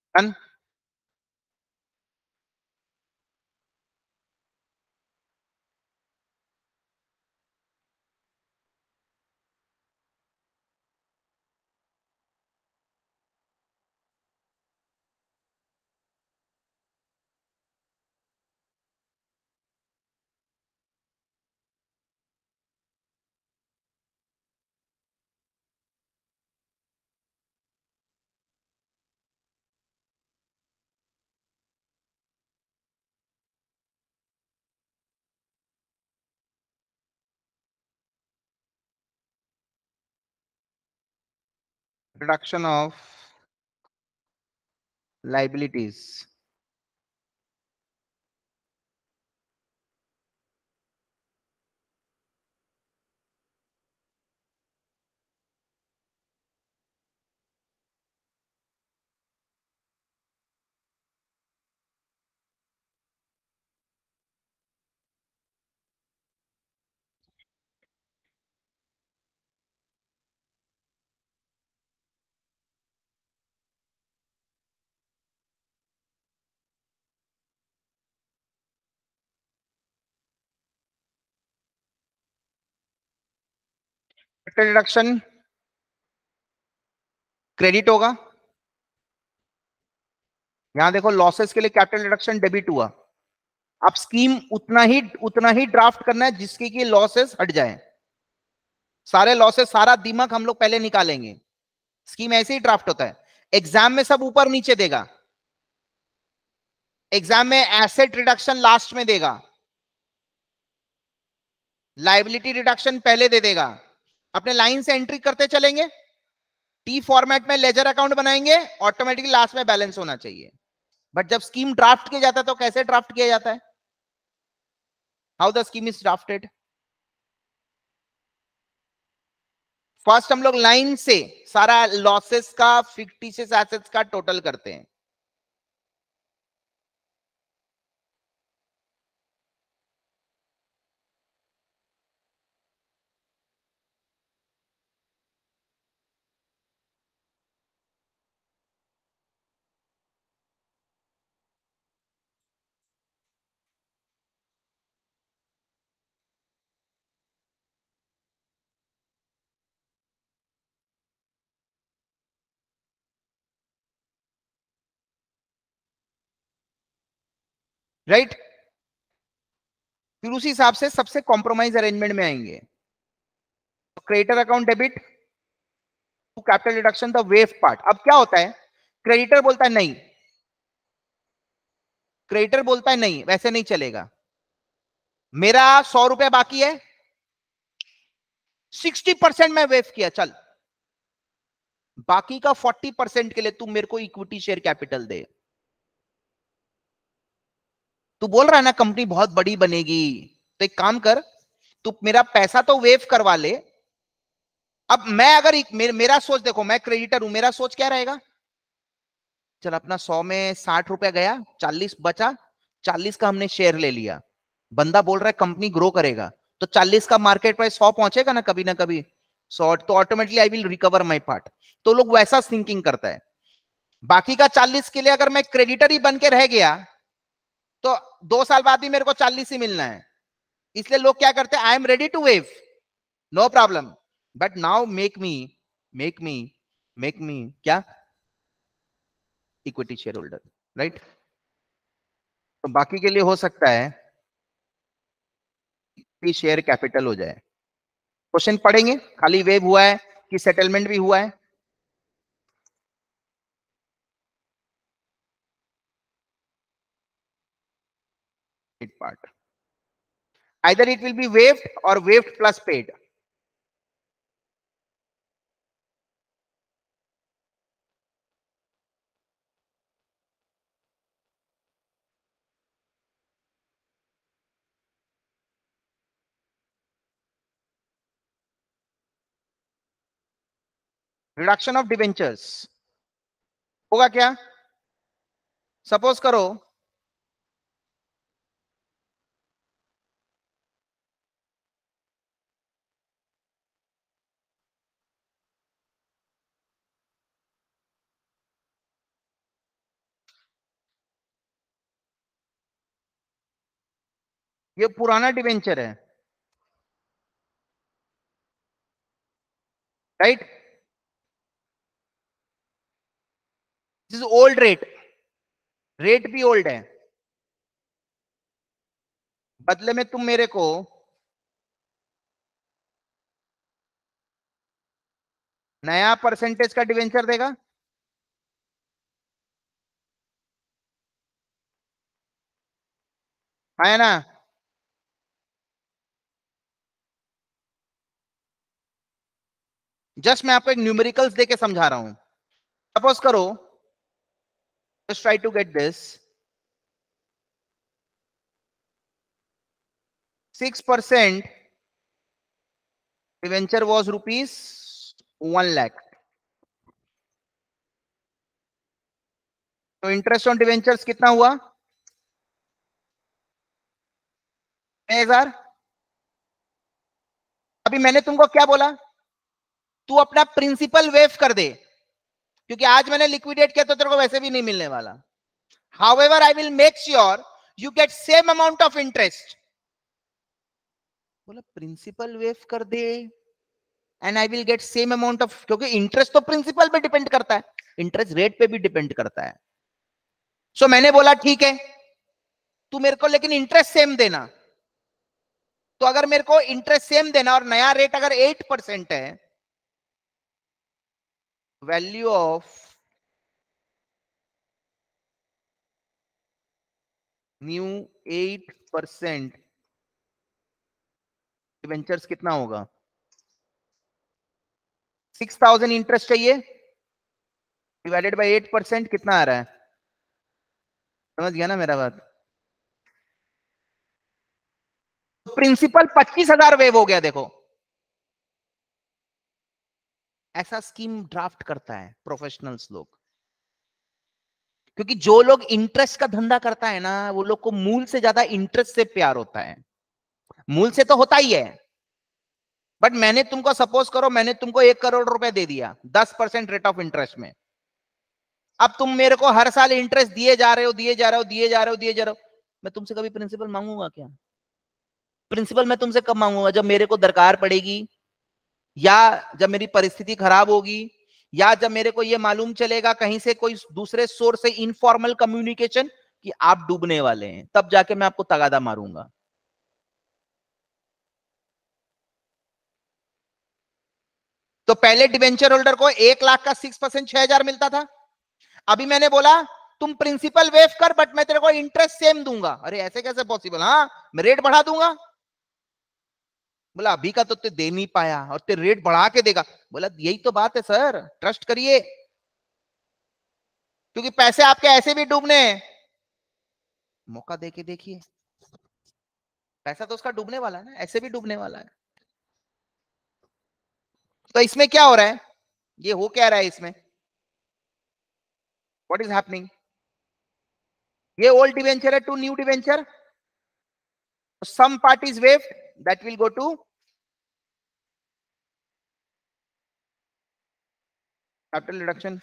Done. Reduction of liabilities. Reduction credit होगा। यहां देखो लॉसेस के लिए कैपिटल रिडक्शन डेबिट हुआ। अब स्कीम उतना ही उतना ही ड्राफ्ट करना है जिसके कि लॉसेस हट जाए। सारे लॉसेस, सारा दिमाग हम लोग पहले निकालेंगे। स्कीम ऐसे ही ड्राफ्ट होता है। एग्जाम में सब ऊपर नीचे देगा। एग्जाम में एसेट रिडक्शन लास्ट में देगा, लाइबिलिटी रिडक्शन पहले दे देगा। अपने लाइन से एंट्री करते चलेंगे। टी फॉर्मेट में लेजर अकाउंट बनाएंगे, ऑटोमेटिकली लास्ट में बैलेंस होना चाहिए। बट जब स्कीम ड्राफ्ट किया जाता है तो कैसे ड्राफ्ट किया जाता है? How the scheme is drafted? First हम लोग लाइन से सारा लॉसेस का, फिक्टिशियस एसेट्स का टोटल करते हैं। Right right? फिर उसी हिसाब से सबसे कॉम्प्रोमाइज अरेंजमेंट में आएंगे। Creditor account debit to capital reduction the waive part. अब क्या होता है, क्रेडिटर बोलता है नहीं, क्रेडिटर बोलता है नहीं वैसे नहीं चलेगा। मेरा सौ रुपया बाकी है, सिक्सटी परसेंट मैं वेव किया, चल बाकी का फोर्टी परसेंट के लिए तू मेरे को इक्विटी शेयर कैपिटल दे। तू बोल रहा है ना कंपनी बहुत बड़ी बनेगी, तो एक काम कर, तू मेरा पैसा तो वेव करवा ले। अब मैं अगर एक, मेर, मेरा सोच देखो, मैं क्रेडिटर हूं, मेरा सोच क्या रहेगा, चल अपना सौ में साठ रुपया गया, चालीस बचा, चालीस का हमने शेयर ले लिया। बंदा बोल रहा है कंपनी ग्रो करेगा, तो चालीस का मार्केट प्राइस सौ पहुंचेगा ना कभी ना कभी, सौ, तो automatically I will recover my part. तो लोग वैसा थिंकिंग करता है। बाकी का चालीस के लिए अगर मैं क्रेडिटर ही बन के रह गया तो दो साल बाद भी मेरे को चालीस ही मिलना है। इसलिए लोग क्या करते हैं, I am ready to waive, no problem, but now make me make me make me क्या, इक्विटी शेयर होल्डर। राइट। तो बाकी के लिए हो सकता है कि शेयर कैपिटल हो जाए। क्वेश्चन पढ़ेंगे, खाली वेव हुआ है कि सेटलमेंट भी हुआ है? Part either it will be waived or waived plus paid. Reduction of debentures होगा क्या? सपोज करो ये पुराना डिवेंचर है, right, this is old rate, rate भी ओल्ड है। बदले में तुम मेरे को नया परसेंटेज का डिवेंचर देगा, है ना? जस्ट मैं आपको एक न्यूमेरिकल्स देके समझा रहा हूं। सपोज करो, just try to get this, six percent debenture was rupees one lakh, तो इंटरेस्ट ऑन डिवेंचर्स कितना हुआ? हजार। अभी मैंने तुमको क्या बोला, तू अपना प्रिंसिपल वेव कर दे, क्योंकि आज मैंने लिक्विडेट किया तो तेरे को वैसे भी नहीं मिलने वाला। However I will make sure you get same amount of interest. बोला प्रिंसिपल वेव कर दे and I will get same amount of, क्योंकि इंटरेस्ट तो प्रिंसिपल पे डिपेंड करता है, इंटरेस्ट रेट पे भी डिपेंड करता है। सो so, मैंने बोला ठीक है, तू मेरे को लेकिन इंटरेस्ट सेम देना। तो अगर मेरे को इंटरेस्ट सेम देना और नया रेट अगर एट परसेंट है, value of new eight percent debentures कितना होगा? सिक्स थाउजेंड इंटरेस्ट चाहिए, डिवाइडेड बाई एट परसेंट कितना आ रहा है? समझ गया ना मेरा बात? प्रिंसिपल पच्चीस हजार वेव हो गया। देखो, ऐसा स्कीम ड्राफ्ट करता है प्रोफेशनल्स लोग, क्योंकि जो लोग इंटरेस्ट का धंधा करता है ना, वो लोग को मूल से ज्यादा इंटरेस्ट से प्यार होता है। मूल से तो होता ही है, बट मैंने तुमको, सपोज करो मैंने तुमको एक करोड़ रुपए दे दिया दस परसेंट रेट ऑफ इंटरेस्ट में। अब तुम मेरे को हर साल इंटरेस्ट दिए जा रहे हो, दिए जा रहे हो, दिए जा रहे हो, दिए जा रहे हो। मैं तुमसे कभी प्रिंसिपल मांगूंगा क्या? प्रिंसिपल मैं तुमसे कब मांगूंगा? जब मेरे को दरकार पड़ेगी, या जब मेरी परिस्थिति खराब होगी, या जब मेरे को यह मालूम चलेगा कहीं से कोई दूसरे सोर्स से इनफॉर्मल कम्युनिकेशन कि आप डूबने वाले हैं, तब जाके मैं आपको तगादा मारूंगा। तो पहले डिवेंचर होल्डर को एक लाख का सिक्स परसेंट छह हजार मिलता था। अभी मैंने बोला तुम प्रिंसिपल वेव कर, बट मैं तेरे को इंटरेस्ट सेम दूंगा। अरे ऐसे कैसे पॉसिबल? हाँ, मैं रेट बढ़ा दूंगा। बोला अभी का तो ते दे नहीं पाया और ते रेट बढ़ा के देगा। बोला यही तो बात है सर, ट्रस्ट करिए, क्योंकि पैसे आपके ऐसे भी डूबने हैं। मौका देके देखिए, पैसा तो उसका डूबने वाला है ना, ऐसे भी डूबने वाला है। तो इसमें क्या हो रहा है, ये हो क्या रहा है इसमें, व्हाट इज हैपनिंग? ये ओल्ड डिवेंचर है to new debenture, some part is waived, that will go to capital reduction.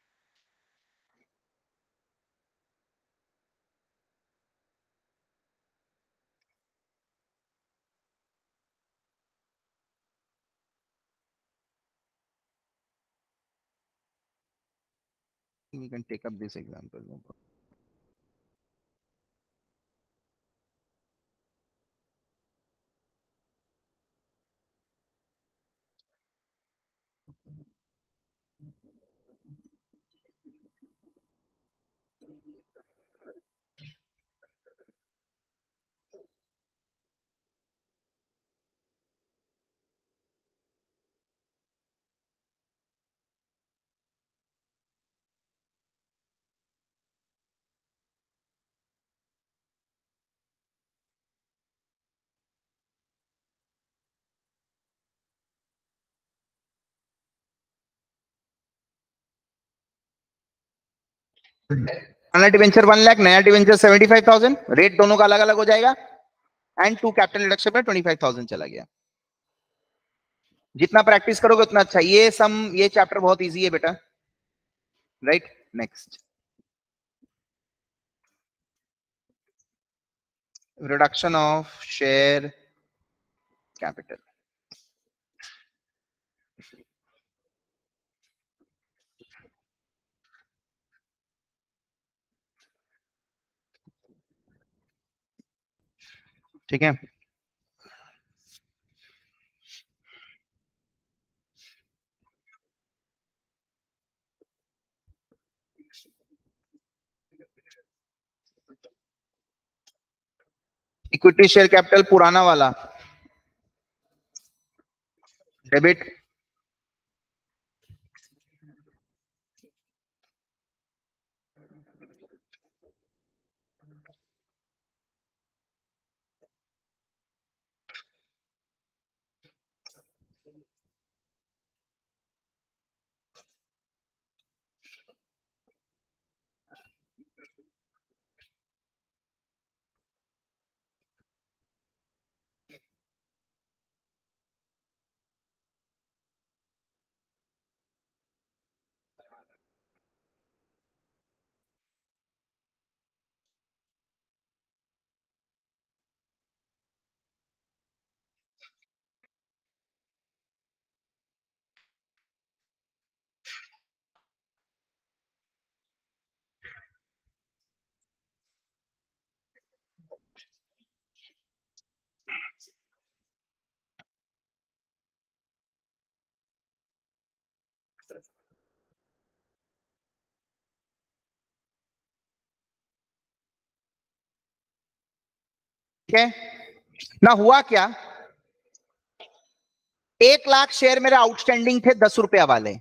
We can take up this example. No problem. पुराना डिवेंचर वन लाख, नया debenture seventy five thousand, rate दोनों का अलग अलग हो जाएगा, एंड टू कैपिटल रिडक्शन में ट्वेंटी फाइव थाउजेंड चला गया। जितना प्रैक्टिस करोगे उतना अच्छा। ये सम, ये चैप्टर बहुत इजी है बेटा, right. Next, reduction of share capital. ठीक है, इक्विटी शेयर कैपिटल पुराना वाला डेबिट, ठीक है ना। हुआ क्या, एक लाख शेयर मेरे आउटस्टैंडिंग थे दस रुपया वाले।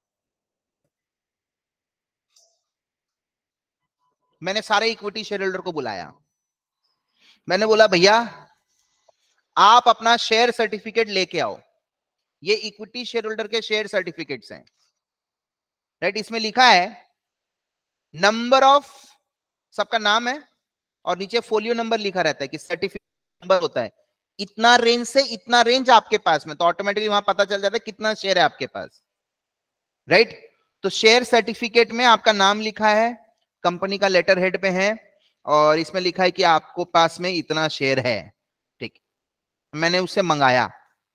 मैंने सारे इक्विटी शेयर होल्डर को बुलाया, मैंने बोला भैया आप अपना शेयर सर्टिफिकेट लेके आओ, ये इक्विटी शेयर होल्डर के शेयर सर्टिफिकेट्स हैं, राइट। इसमें लिखा है नंबर ऑफ, सबका नाम है और नीचे फोलियो नंबर लिखा रहता है कि सर्टिफिकेट नंबर होता है, इतना रेंज से इतना रेंज आपके पास में, तो ऑटोमेटिकली वहां पता चल जाता है कितना शेयर है आपके पास, राइट। तो शेयर सर्टिफिकेट में आपका नाम लिखा है, कंपनी का लेटर हेड पे है और इसमें लिखा है कि आपको पास में इतना शेयर है, ठीक। मैंने उससे मंगाया,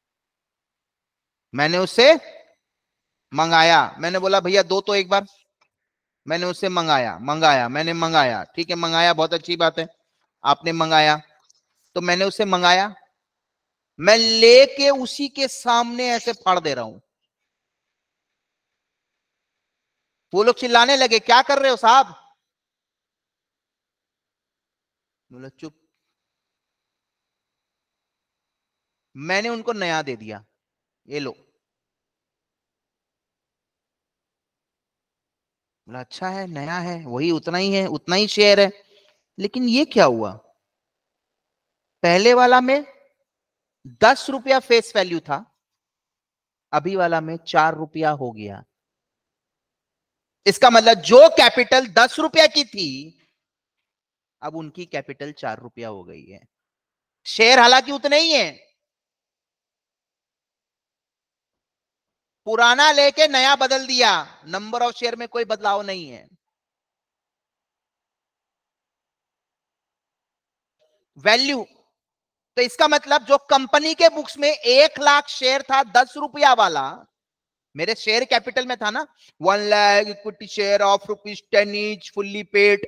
मैंने उससे मंगाया, मैंने बोला भैया दो तो एक बार, मैंने उससे मंगाया मंगाया मैंने मंगाया, ठीक है, मंगाया, बहुत अच्छी बात है, आपने मंगाया, तो मैंने उससे मंगाया, मैं लेके उसी के सामने ऐसे फाड़ दे रहा हूं। वो लोग चिल्लाने लगे क्या कर रहे हो साहब, बोला चुप। मैंने उनको नया दे दिया, ये लो। बोला अच्छा है, नया है, वही उतना ही है, उतना ही शेयर है। लेकिन ये क्या हुआ, पहले वाला में दस रुपया फेस वैल्यू था, अभी वाला में चार रुपया हो गया। इसका मतलब जो कैपिटल दस रुपया की थी अब उनकी कैपिटल चार रुपया हो गई है, शेयर हालांकि उतने ही है, पुराना लेके नया बदल दिया, नंबर ऑफ शेयर में कोई बदलाव नहीं है। वैल्यू, तो इसका मतलब जो कंपनी के बुक्स में एक लाख शेयर था दस रुपया वाला, मेरे शेयर कैपिटल में था ना, one lakh equity share of rupees ten each fully paid,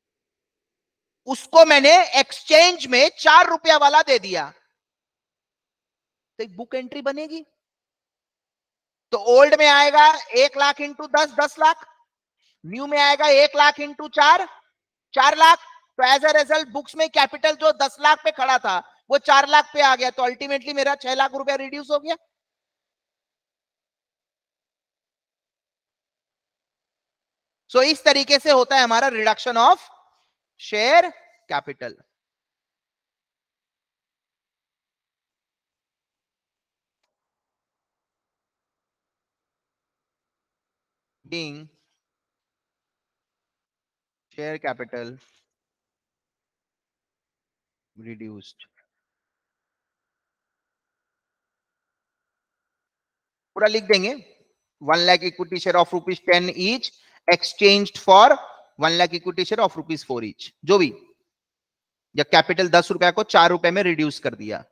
उसको मैंने एक्सचेंज में चार रुपया वाला दे दिया, तो एक बुक एंट्री बनेगी। तो ओल्ड में आएगा एक लाख इंटू दस, दस लाख, न्यू में आएगा एक लाख इंटू चार, चार लाख। तो एज अ रिजल्ट बुक्स में कैपिटल जो दस लाख पे खड़ा था वो चार लाख पे आ गया, तो अल्टीमेटली मेरा छह लाख रुपया रिड्यूस हो गया। सो so, इस तरीके से होता है हमारा reduction of share capital. Being share capital reduced, पूरा लिख देंगे, one lakh equity share of rupees ten each exchange for one lakh equity share of rupees four each, जो भी। या कैपिटल दस रुपए को चार रुपए में रिड्यूस कर दिया।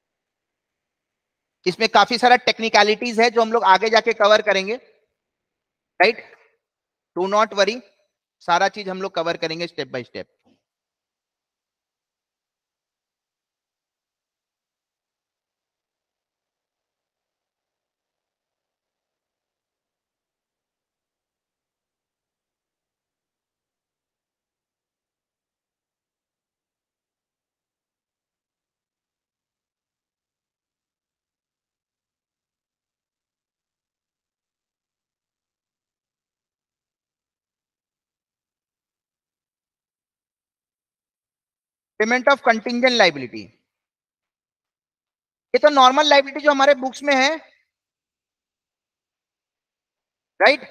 इसमें काफी सारा टेक्निकलिटीज है जो हम लोग आगे जाके कवर करेंगे, राइट। डू नॉट वरी, सारा चीज हम लोग कवर करेंगे step by step. Payment of contingent liability, ये तो नॉर्मल लाइबिलिटी जो हमारे बुक्स में है, राइट।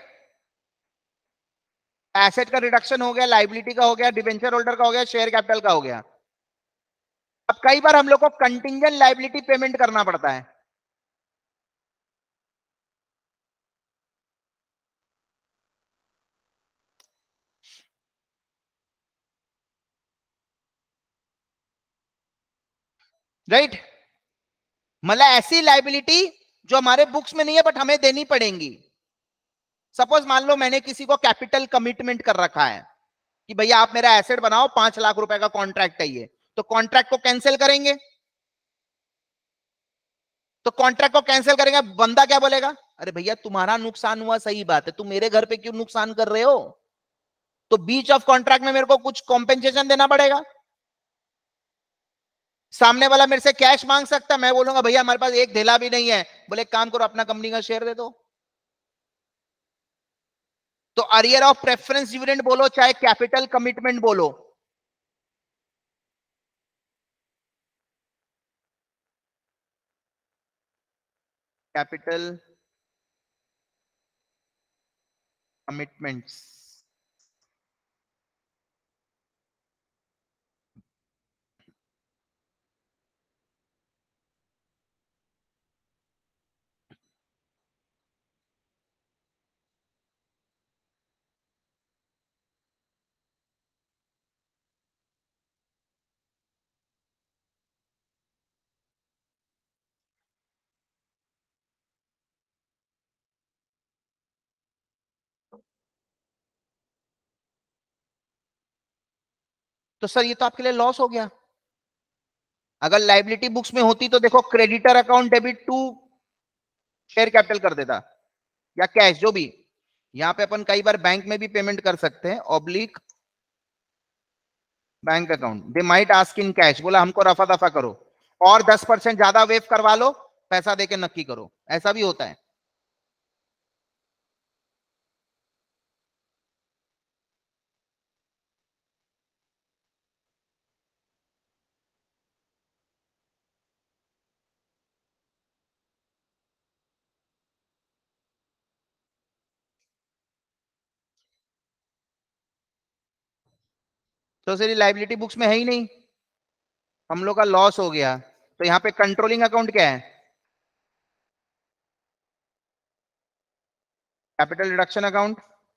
एसेट का रिडक्शन हो गया, लाइबिलिटी का हो गया, डिबेंचर होल्डर का हो गया, शेयर कैपिटल का हो गया। अब कई बार हम लोग को कंटिंजेंट लाइबिलिटी पेमेंट करना पड़ता है, राइट। मतलब ऐसी लाइबिलिटी जो हमारे बुक्स में नहीं है बट हमें देनी पड़ेंगी। सपोज मान लो मैंने किसी को कैपिटल कमिटमेंट कर रखा है कि भैया आप मेरा एसेट बनाओ, पांच लाख रुपए का कॉन्ट्रैक्ट है ये, तो कॉन्ट्रैक्ट को कैंसिल करेंगे। तो कॉन्ट्रैक्ट को कैंसिल करेंगे, बंदा क्या बोलेगा, अरे भैया तुम्हारा नुकसान हुआ सही बात है, तुम मेरे घर पे क्यों नुकसान कर रहे हो, तो बीच ऑफ कॉन्ट्रैक्ट में मेरे को कुछ कॉम्पेंसेशन देना पड़ेगा। सामने वाला मेरे से कैश मांग सकता है, मैं बोलूंगा भैया हमारे पास एक धेला भी नहीं है, बोले एक काम करो अपना कंपनी का शेयर दे दो। तो अरियर ऑफ प्रेफरेंस डिविडेंड बोलो चाहे कैपिटल कमिटमेंट बोलो, कैपिटल कमिटमेंट्स। तो सर ये तो आपके लिए लॉस हो गया। अगर लाइबिलिटी बुक्स में होती तो देखो creditor account debit to share capital कर देता, या कैश जो भी। यहां पे अपन कई बार बैंक में भी पेमेंट कर सकते हैं, oblique bank account, they might ask in cash, बोला हमको रफा दफा करो और दस परसेंट ज्यादा वेव करवा लो, पैसा देके नक्की करो, ऐसा भी होता है। तो सर लाइबिलिटी बुक्स में है ही नहीं, हम लोग का लॉस हो गया। तो यहाँ पे कंट्रोलिंग अकाउंट क्या है, capital reduction account.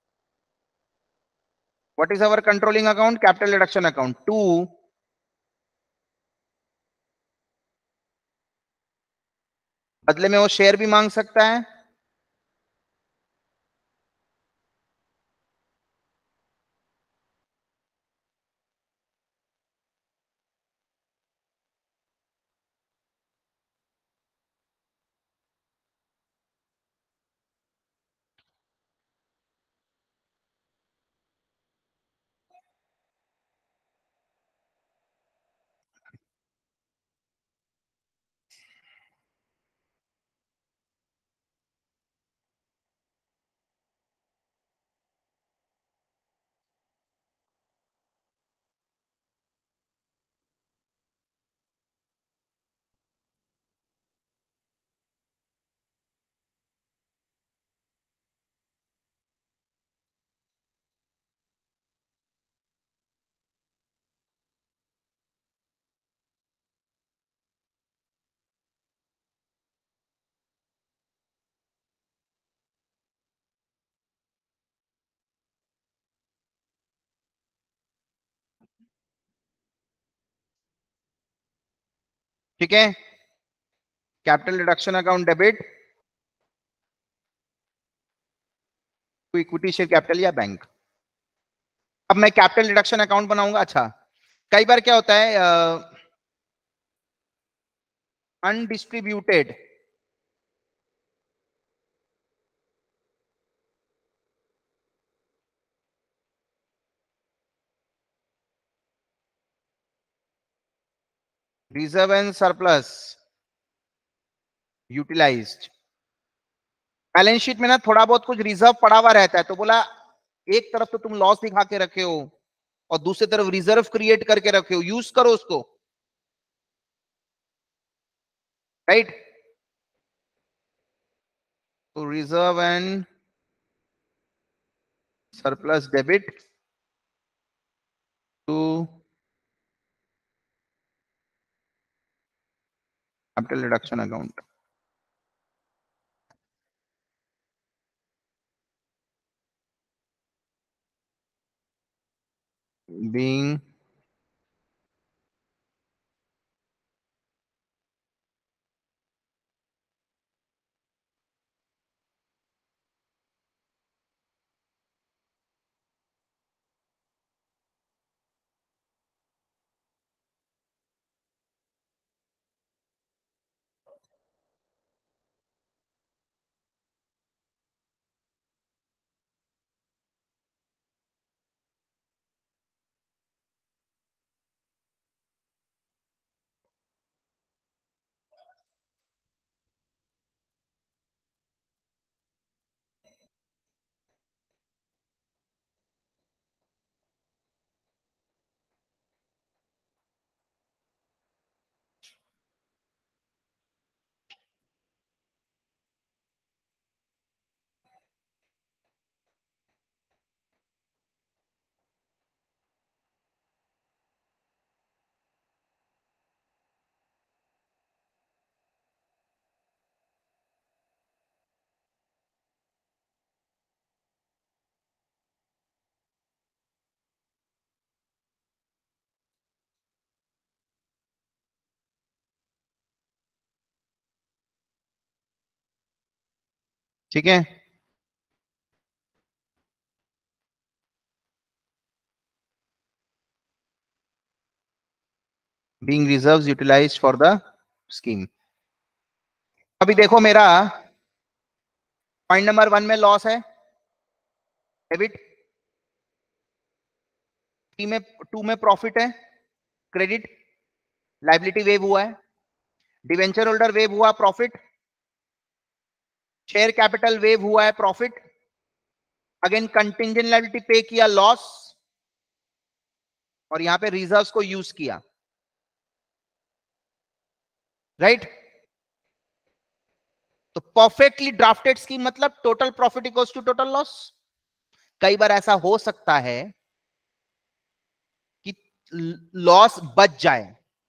What is our controlling account, capital reduction account to, बदले में वो शेयर भी मांग सकता है। ठीक है, capital reduction account debit to equity share capital या बैंक। अब मैं कैपिटल रिडक्शन अकाउंट बनाऊंगा। अच्छा, कई बार क्या होता है, undistributed reserve and surplus utilised. Balance sheet में ना थोड़ा बहुत कुछ रिजर्व पड़ा हुआ रहता है, तो बोला एक तरफ तो तुम लॉस दिखा के रखे हो और दूसरी तरफ रिजर्व क्रिएट करके रखे हो, यूज करो उसको, राइट। तो reserve and surplus debit to capital reduction account. Being ठीक है, being reserves utilised for the scheme. अभी देखो मेरा पॉइंट नंबर वन में लॉस है, डेबिट। थ्री में टू में प्रॉफिट है, क्रेडिट। लाइबिलिटी वेव हुआ है, डिवेंचर होल्डर वेव हुआ प्रॉफिट, शेयर कैपिटल वेव हुआ है प्रॉफिट, अगेन कंटिंजेंट लाइबिलिटी पे किया लॉस, और यहां पे रिजर्व्स को यूज किया, राइट right? तो परफेक्टली ड्राफ्टेड स्कीम मतलब total profit equals to total loss. कई बार ऐसा हो सकता है कि लॉस बच जाए,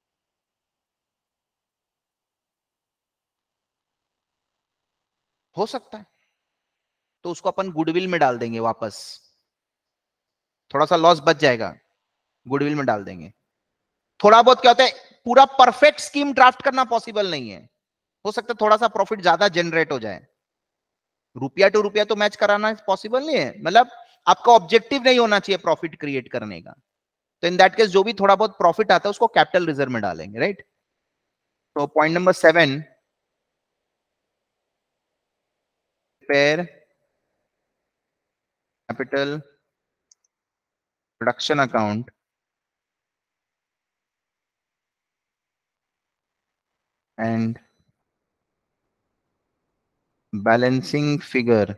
हो सकता है, तो उसको अपन गुडविल में डाल देंगे वापस, थोड़ा सा लॉस बच जाएगा, गुडविल में डाल देंगे। थोड़ा बहुत क्या होता है, पूरा परफेक्ट स्कीम ड्राफ्ट करना पॉसिबल नहीं है, हो सकता है थोड़ा सा प्रॉफिट ज्यादा जनरेट हो जाए, रुपया टू रुपया तो मैच कराना पॉसिबल नहीं है, मतलब आपका ऑब्जेक्टिव नहीं होना चाहिए प्रॉफिट क्रिएट करने का। तो इन दैट केस जो भी थोड़ा बहुत प्रॉफिट आता है उसको कैपिटल रिजर्व में डालेंगे, राइट। तो point number seven, prepare capital production account and balancing figure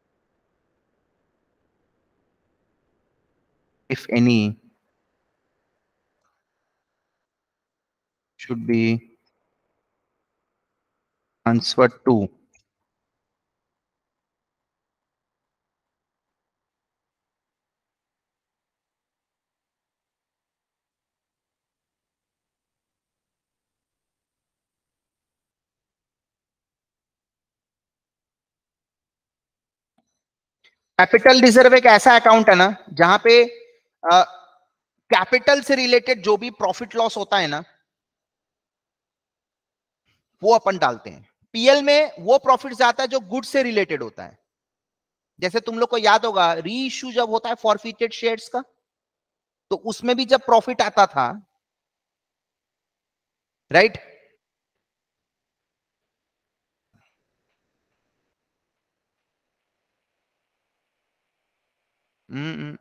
if any should be transferred to capital reserve. एक ऐसा अकाउंट है ना जहां पे कैपिटल से रिलेटेड जो भी प्रॉफिट लॉस होता है ना, वो अपन डालते हैं। पीएल में वो प्रॉफिट जाता है जो गुड से रिलेटेड होता है। जैसे तुम लोग को याद होगा री इश्यू जब होता है फॉरफिटेड शेयर्स का, तो उसमें भी जब प्रॉफिट आता था, right, hmm,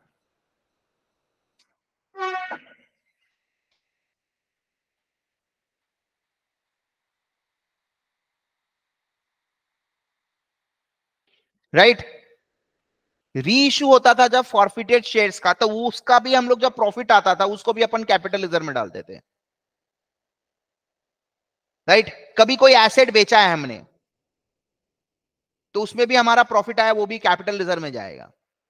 right, reissue होता था जब फॉरफिटेड शेयर्स का, तो उसका भी हम लोग जब प्रॉफिट आता था उसको भी अपन कैपिटल रिजर्व में डाल देते हैं, राइट। कभी कोई एसेट बेचा है हमने, तो उसमें भी हमारा प्रॉफिट आया, वो भी कैपिटल रिजर्व में जाएगा।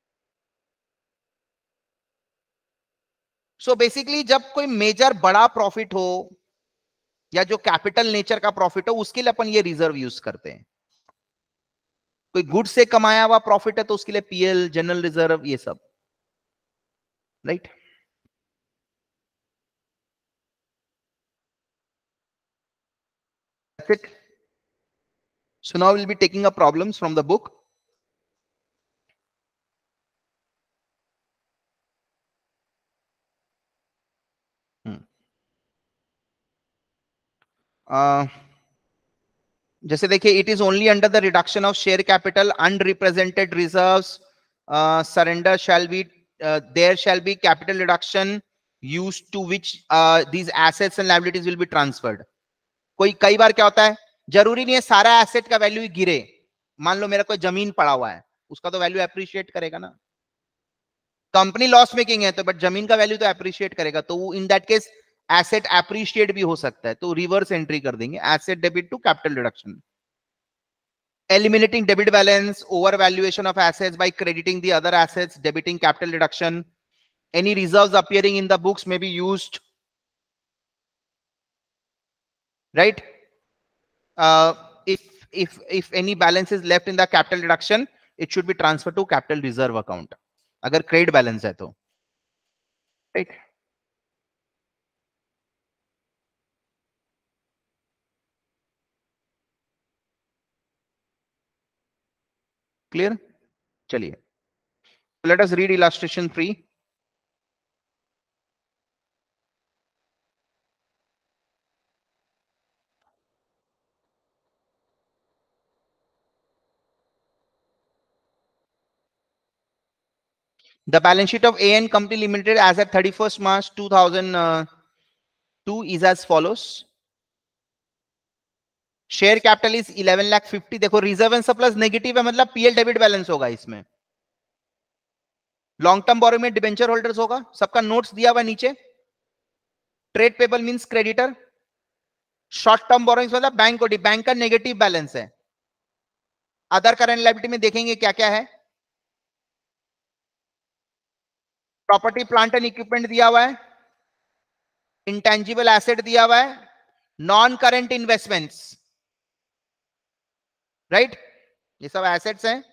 सो so बेसिकली जब कोई मेजर बड़ा प्रॉफिट हो या जो कैपिटल नेचर का प्रॉफिट हो, उसके लिए अपन ये रिजर्व यूज करते हैं। कोई गुड से कमाया हुआ प्रॉफिट है तो उसके लिए पीएल, जनरल रिजर्व, ये सब, right. That's it. So now we'll be taking up problems from the book. Hmm. Uh, जैसे देखिए, it is only under the reduction of share capital unrepresented reserves surrender shall be there shall be capital reduction used to which these assets and liabilities will be transferred. कोई कई बार क्या होता है, जरूरी नहीं है सारा एसेट का वैल्यू ही गिरे। मान लो मेरा कोई जमीन पड़ा हुआ है, उसका तो वैल्यू एप्रिशिएट करेगा ना। कंपनी लॉस मेकिंग है तो बट जमीन का वैल्यू तो एप्रिशिएट करेगा, तो in that case asset appreciate भी हो सकता है, तो रिवर्स एंट्री कर देंगे, asset debit to capital reduction. Eliminating debit balance, overvaluation of assets by crediting the other assets, debiting capital reduction. Any reserves appearing in the books may be used, right? Uh, if if if any balance is left in the capital reduction, it should be transferred to capital reserve account. अगर credit balance है तो, right? Clear? चलिए. Let us read illustration three. The balance sheet of A N Company Limited as at thirty-first March two thousand two is as follows. Share capital is eleven lakh fifty. देखो reserve and surplus negative है, मतलब PL debit balance होगा इसमें। Long term बोरो में debenture holders होगा, सबका notes दिया हुआ नीचे। Trade payable means creditor. Short term borrowings मतलब बैंक को, बैंक का नेगेटिव बैलेंस है। अदर करंट लायबिलिटी में देखेंगे क्या क्या है। प्रॉपर्टी प्लांट एंड इक्विपमेंट दिया हुआ है, इंटेंजिबल एसेट दिया हुआ है, नॉन करंट इन्वेस्टमेंट्स, राइट, ये सब एसेट्स हैं।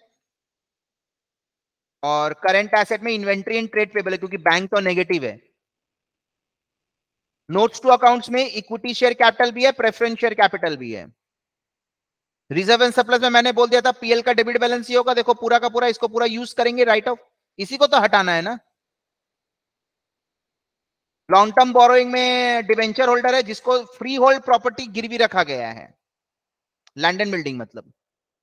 और करंट एसेट में इन्वेंट्री एंड ट्रेड पेबल है क्योंकि बैंक तो नेगेटिव है। नोट्स टू अकाउंट्स में इक्विटी शेयर कैपिटल भी है, प्रेफरेंस शेयर कैपिटल भी है। रिजर्व एंड सरप्लस में मैंने बोल दिया था पीएल का डेबिट बैलेंस ही होगा। देखो पूरा का पूरा इसको पूरा यूज करेंगे, राइट ऑफ, इसी को तो हटाना है ना। लॉन्ग टर्म बोरोइंग में डिबेंचर होल्डर है जिसको फ्री होल्ड प्रॉपर्टी गिरवी रखा गया है, लैंड एंड बिल्डिंग मतलब।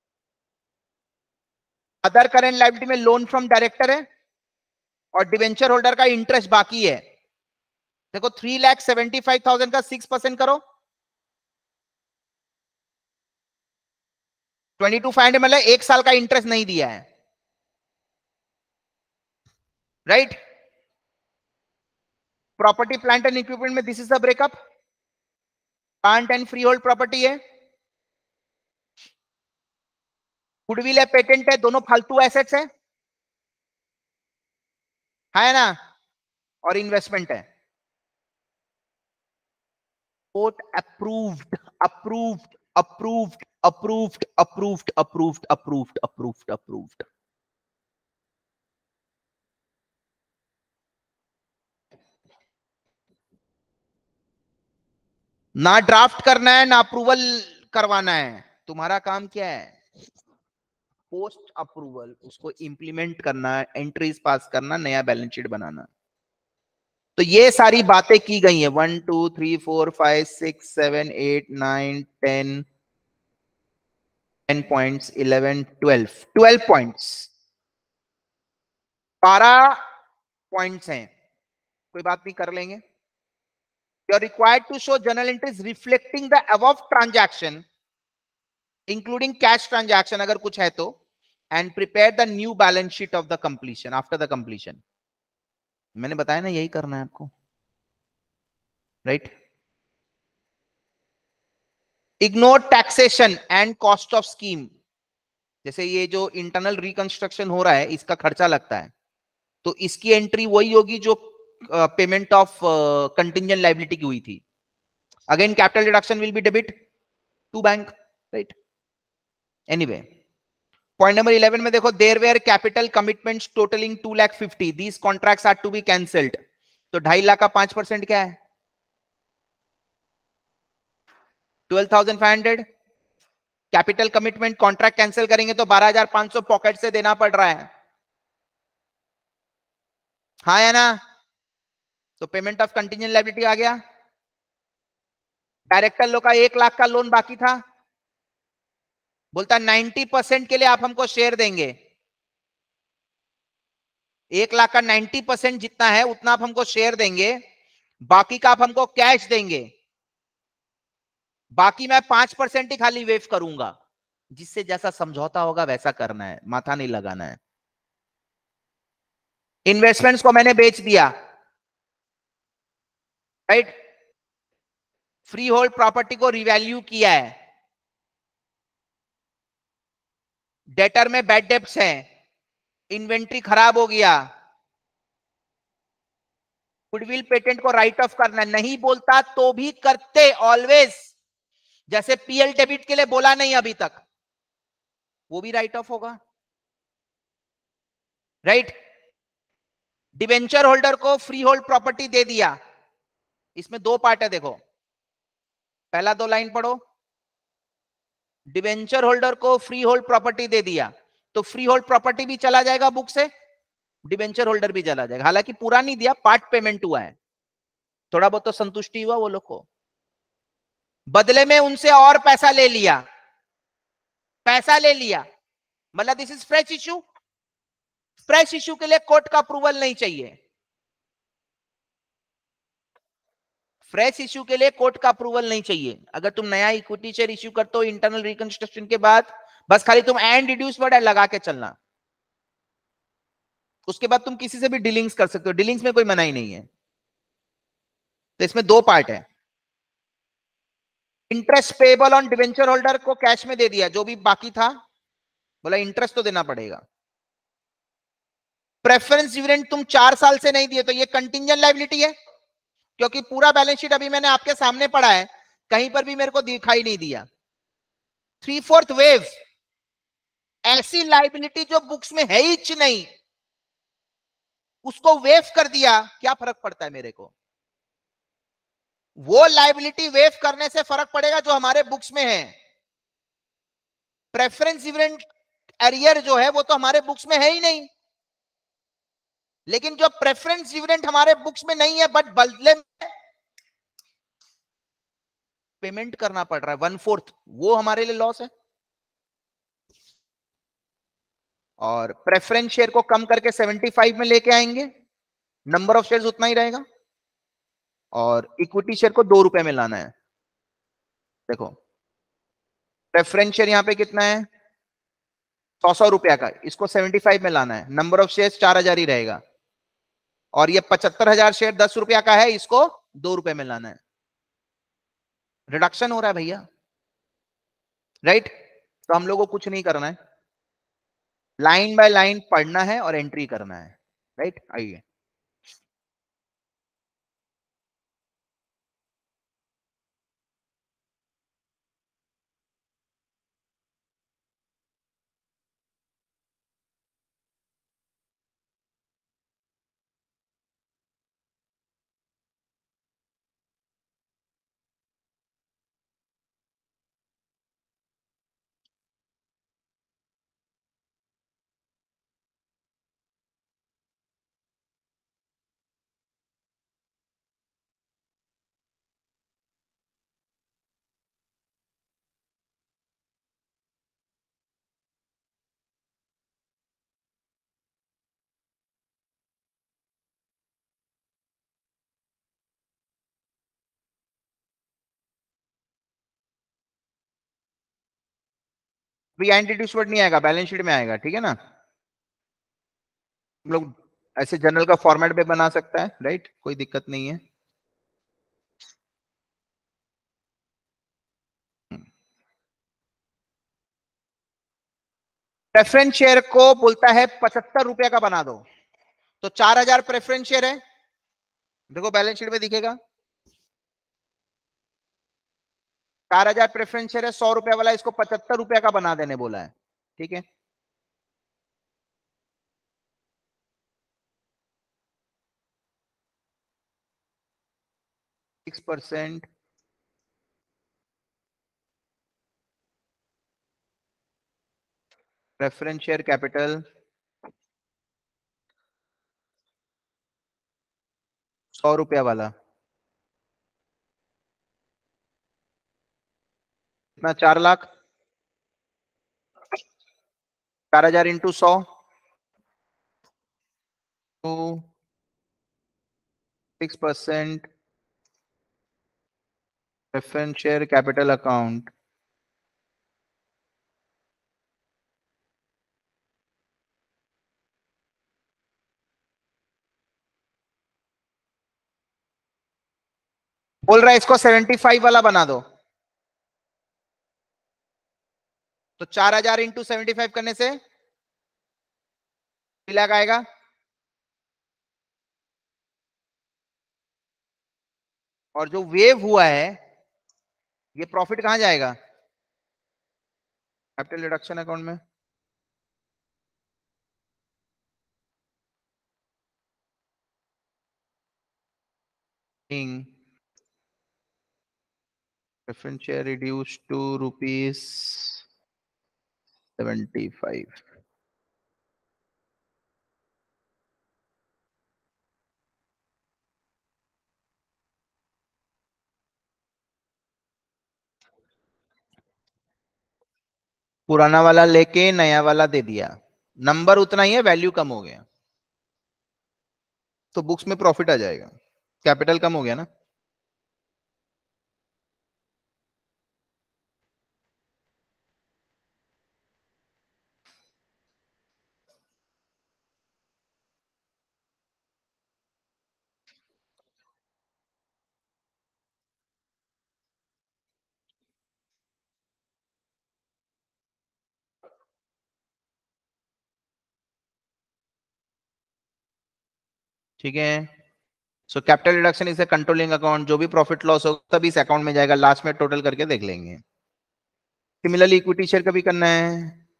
अदर करेंट लायबिलिटी में लोन फ्रॉम डायरेक्टर है और डिबेंचर होल्डर का इंटरेस्ट बाकी है। देखो three lakh seventy five thousand का सिक्स परसेंट करो, ट्वेंटी टू फाइव हंड्रेड मतलब एक साल का इंटरेस्ट नहीं दिया है, right. Property plant and equipment में this is the breakup. Plant and freehold property है, गुडविल है, पेटेंट है, दोनों फालतू एसेट्स है है ना, और इन्वेस्टमेंट है। Court approved approved approved approved approved approved approved approved approved. ना ड्राफ्ट करना है ना अप्रूवल करवाना है, तुम्हारा काम क्या है? पोस्ट अप्रूवल उसको इंप्लीमेंट करना, एंट्रीज पास करना, नया बैलेंस शीट बनाना। तो ये सारी बातें की गई है, one two three four five six seven eight nine ten, ten points, eleven, twelve, twelve points, बारह पॉइंट्स हैं, कोई बात नहीं, कर लेंगे। You are required to show journal entries reflecting the above transaction including cash transaction अगर कुछ है तो, and prepare the new balance sheet of the completion after the completion. मैंने बताया ना यही करना है आपको, right. Ignore taxation and cost of scheme, जैसे ये जो इंटरनल रिकंस्ट्रक्शन हो रहा है इसका खर्चा लगता है, तो इसकी एंट्री वही होगी जो पेमेंट ऑफ कंटिंजेंट लायबिलिटी की हुई थी। Again capital deduction will be debit to bank, right. Anyway, point number eleven में देखो, there were capital commitments totalling two lakh fifty, these contracts are to be cancelled. तो ढाई लाख का पांच परसेंट क्या है? Twelve thousand five hundred. Capital commitment contract cancel करेंगे तो बारह हजार पांच सौ पॉकेट से देना पड़ रहा है, हाँ या ना? तो पेमेंट ऑफ कंटिजेंट लायबिलिटी आ गया। डायरेक्टर लोग का एक लाख का लोन बाकी था, बोलता नाइन्टी परसेंट के लिए आप हमको शेयर देंगे, एक लाख का नाइन्टी परसेंट जितना है उतना आप हमको शेयर देंगे, बाकी का आप हमको कैश देंगे, बाकी मैं पांच परसेंट ही खाली वेव करूंगा। जिससे जैसा समझौता होगा वैसा करना है, माथा नहीं लगाना है। इन्वेस्टमेंट्स को मैंने बेच दिया, राइट। फ्री होल्ड प्रॉपर्टी को रिवैल्यू किया है, डेटर में बैड डेब्ट्स हैं, इन्वेंट्री खराब हो गया, गुडविल पेटेंट को राइट ऑफ करना, नहीं बोलता तो भी करते ऑलवेज, जैसे पीएल डेबिट के लिए बोला नहीं अभी तक, वो भी राइट ऑफ होगा, राइट। डिवेंचर होल्डर को फ्री होल्ड प्रॉपर्टी दे दिया, इसमें दो पार्ट है देखो, पहला दो लाइन पढ़ो। डिवेंचर होल्डर को फ्री होल्ड प्रॉपर्टी दे दिया तो फ्री होल्ड प्रॉपर्टी भी चला जाएगा बुक से, डिवेंचर होल्डर भी चला जाएगा, हालांकि पूरा नहीं दिया, पार्ट पेमेंट हुआ है, थोड़ा बहुत तो संतुष्टि हुआ वो लोग को। बदले में उनसे और पैसा ले लिया, पैसा ले लिया, मतलब this is fresh issue. Fresh issue के लिए कोर्ट का अप्रूवल नहीं चाहिए, फ्रेश इश्यू के लिए कोर्ट का अप्रूवल नहीं चाहिए। अगर तुम नया इक्विटी शेयर इश्यू करते हो इंटरनल रिकंस्ट्रक्शन के बाद, बस खाली तुम एंड रिड्यूस वर्ड लगा के चलना, उसके बाद तुम किसी से भी डीलिंग्स कर सकते हो, डीलिंग्स में कोई मनाही नहीं है। तो इसमें दो पार्ट है, interest payable on debenture holder को कैश में दे दिया, जो भी बाकी था बोला इंटरेस्ट तो देना पड़ेगा। प्रेफरेंस डिविडेंड तुम चार साल से नहीं दिए तो ये कंटिंजेंट लायबिलिटी है, क्योंकि पूरा बैलेंस शीट अभी मैंने आपके सामने पढ़ा है, कहीं पर भी मेरे को दिखाई नहीं दिया। थ्री फोर्थ वेव, ऐसी लायबिलिटी जो बुक्स में है ही नहीं, उसको वेव कर दिया, क्या फर्क पड़ता है मेरे को? वो लायबिलिटी वेव करने से फर्क पड़ेगा जो हमारे बुक्स में है। प्रेफरेंस डिविडेंड एरियर जो है वो तो हमारे बुक्स में है ही नहीं, लेकिन जो प्रेफरेंस डिविडेंड हमारे बुक्स में नहीं है बट बदले में पेमेंट करना पड़ रहा है वन फोर्थ, वो हमारे लिए लॉस है। और प्रेफरेंस शेयर को कम करके सेवेंटी फाइव में लेके आएंगे, नंबर ऑफ शेयर्स उतना ही रहेगा, और इक्विटी शेयर को दो रुपए में लाना है। देखो प्रेफरेंस शेयर यहां पे कितना है, सौ सौ रुपया का, इसको सेवेंटी फाइव में लाना है, नंबर ऑफ शेयर्स चार हजार ही रहेगा, और ये पचहत्तर हजार शेयर दस रुपया का है, इसको दो रुपए में लाना है, रिडक्शन हो रहा है भैया, राइट। तो हम लोगों को कुछ नहीं करना है, लाइन बाय लाइन पढ़ना है और एंट्री करना है, राइट। आइए, भी एंटिटी वर्ड नहीं आएगा, बैलेंस शीट में आएगा, ठीक है ना। हम लोग ऐसे जनरल का फॉर्मेट पे बना सकता है, राइट, कोई दिक्कत नहीं है। प्रेफरेंस शेयर को बोलता है पचहत्तर रुपए का बना दो। तो चार हजार प्रेफरेंस शेयर है, देखो बैलेंस शीट में दिखेगा, चार हजार प्रेफरेंस शेयर है, सौ रुपए वाला, इसको पचहत्तर रुपए का बना देने बोला है, ठीक है। Six percent, preference share capital सौ रुपया वाला, कितना, चार लाख, चार हजार इंटू सौ, two, six percent, preference share capital account, बोल रहा है इसको सेवेंटी फाइव वाला बना दो। तो चार हजार इंटू सेवेंटी फाइव करने से लाख आएगा, और जो वेव हुआ है ये प्रॉफिट कहां जाएगा, कैपिटल रिडक्शन अकाउंट में। Preference share reduce to rupees seventy five. पुराना वाला लेके नया वाला दे दिया, नंबर उतना ही है, वैल्यू कम हो गया, तो बुक्स में प्रॉफिट आ जाएगा, कैपिटल कम हो गया ना। ठीक है, so capital reduction is a controlling account, जो भी प्रॉफिट लॉस हो तब इस अकाउंट में जाएगा, लास्ट में टोटल करके देख लेंगे। सिमिलरली इक्विटी शेयर का भी करना है।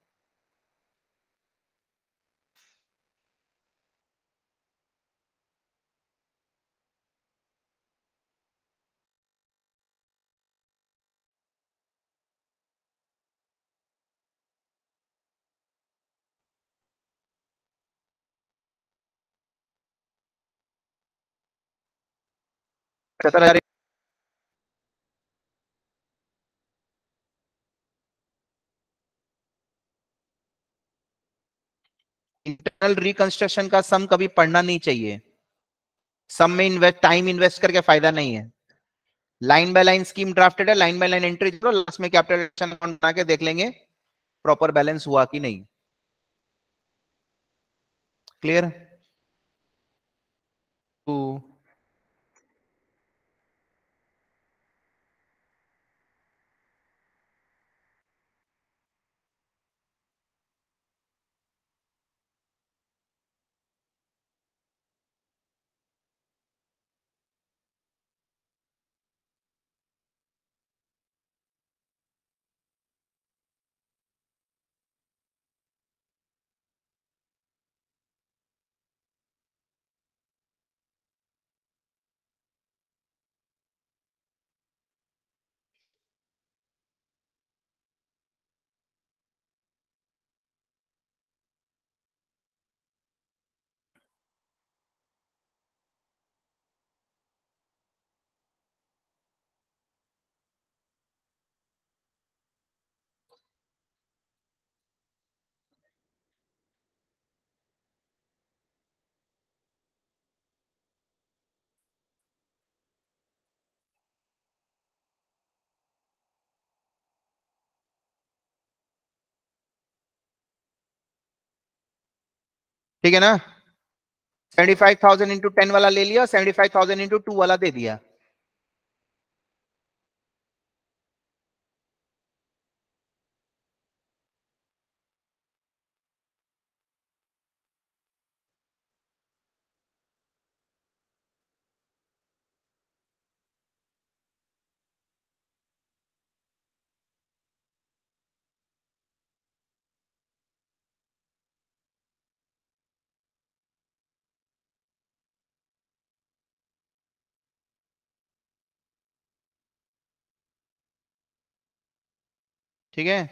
पचहत्तर हजार इंटरनल रिकंस्ट्रक्शन का सम कभी पढ़ना नहीं चाहिए, सम में इन्वेस्ट टाइम इन्वेस्ट करके फायदा नहीं है। Line by line scheme drafted है, लाइन बाय लाइन एंट्री करो, लास्ट में कैपिटल अकाउंट बना के देख लेंगे प्रॉपर बैलेंस हुआ कि नहीं। क्लियर। टू, ठीक है ना, seventy five thousand into ten वाला ले लिया, seventy five thousand into two वाला दे दिया। ठीक है,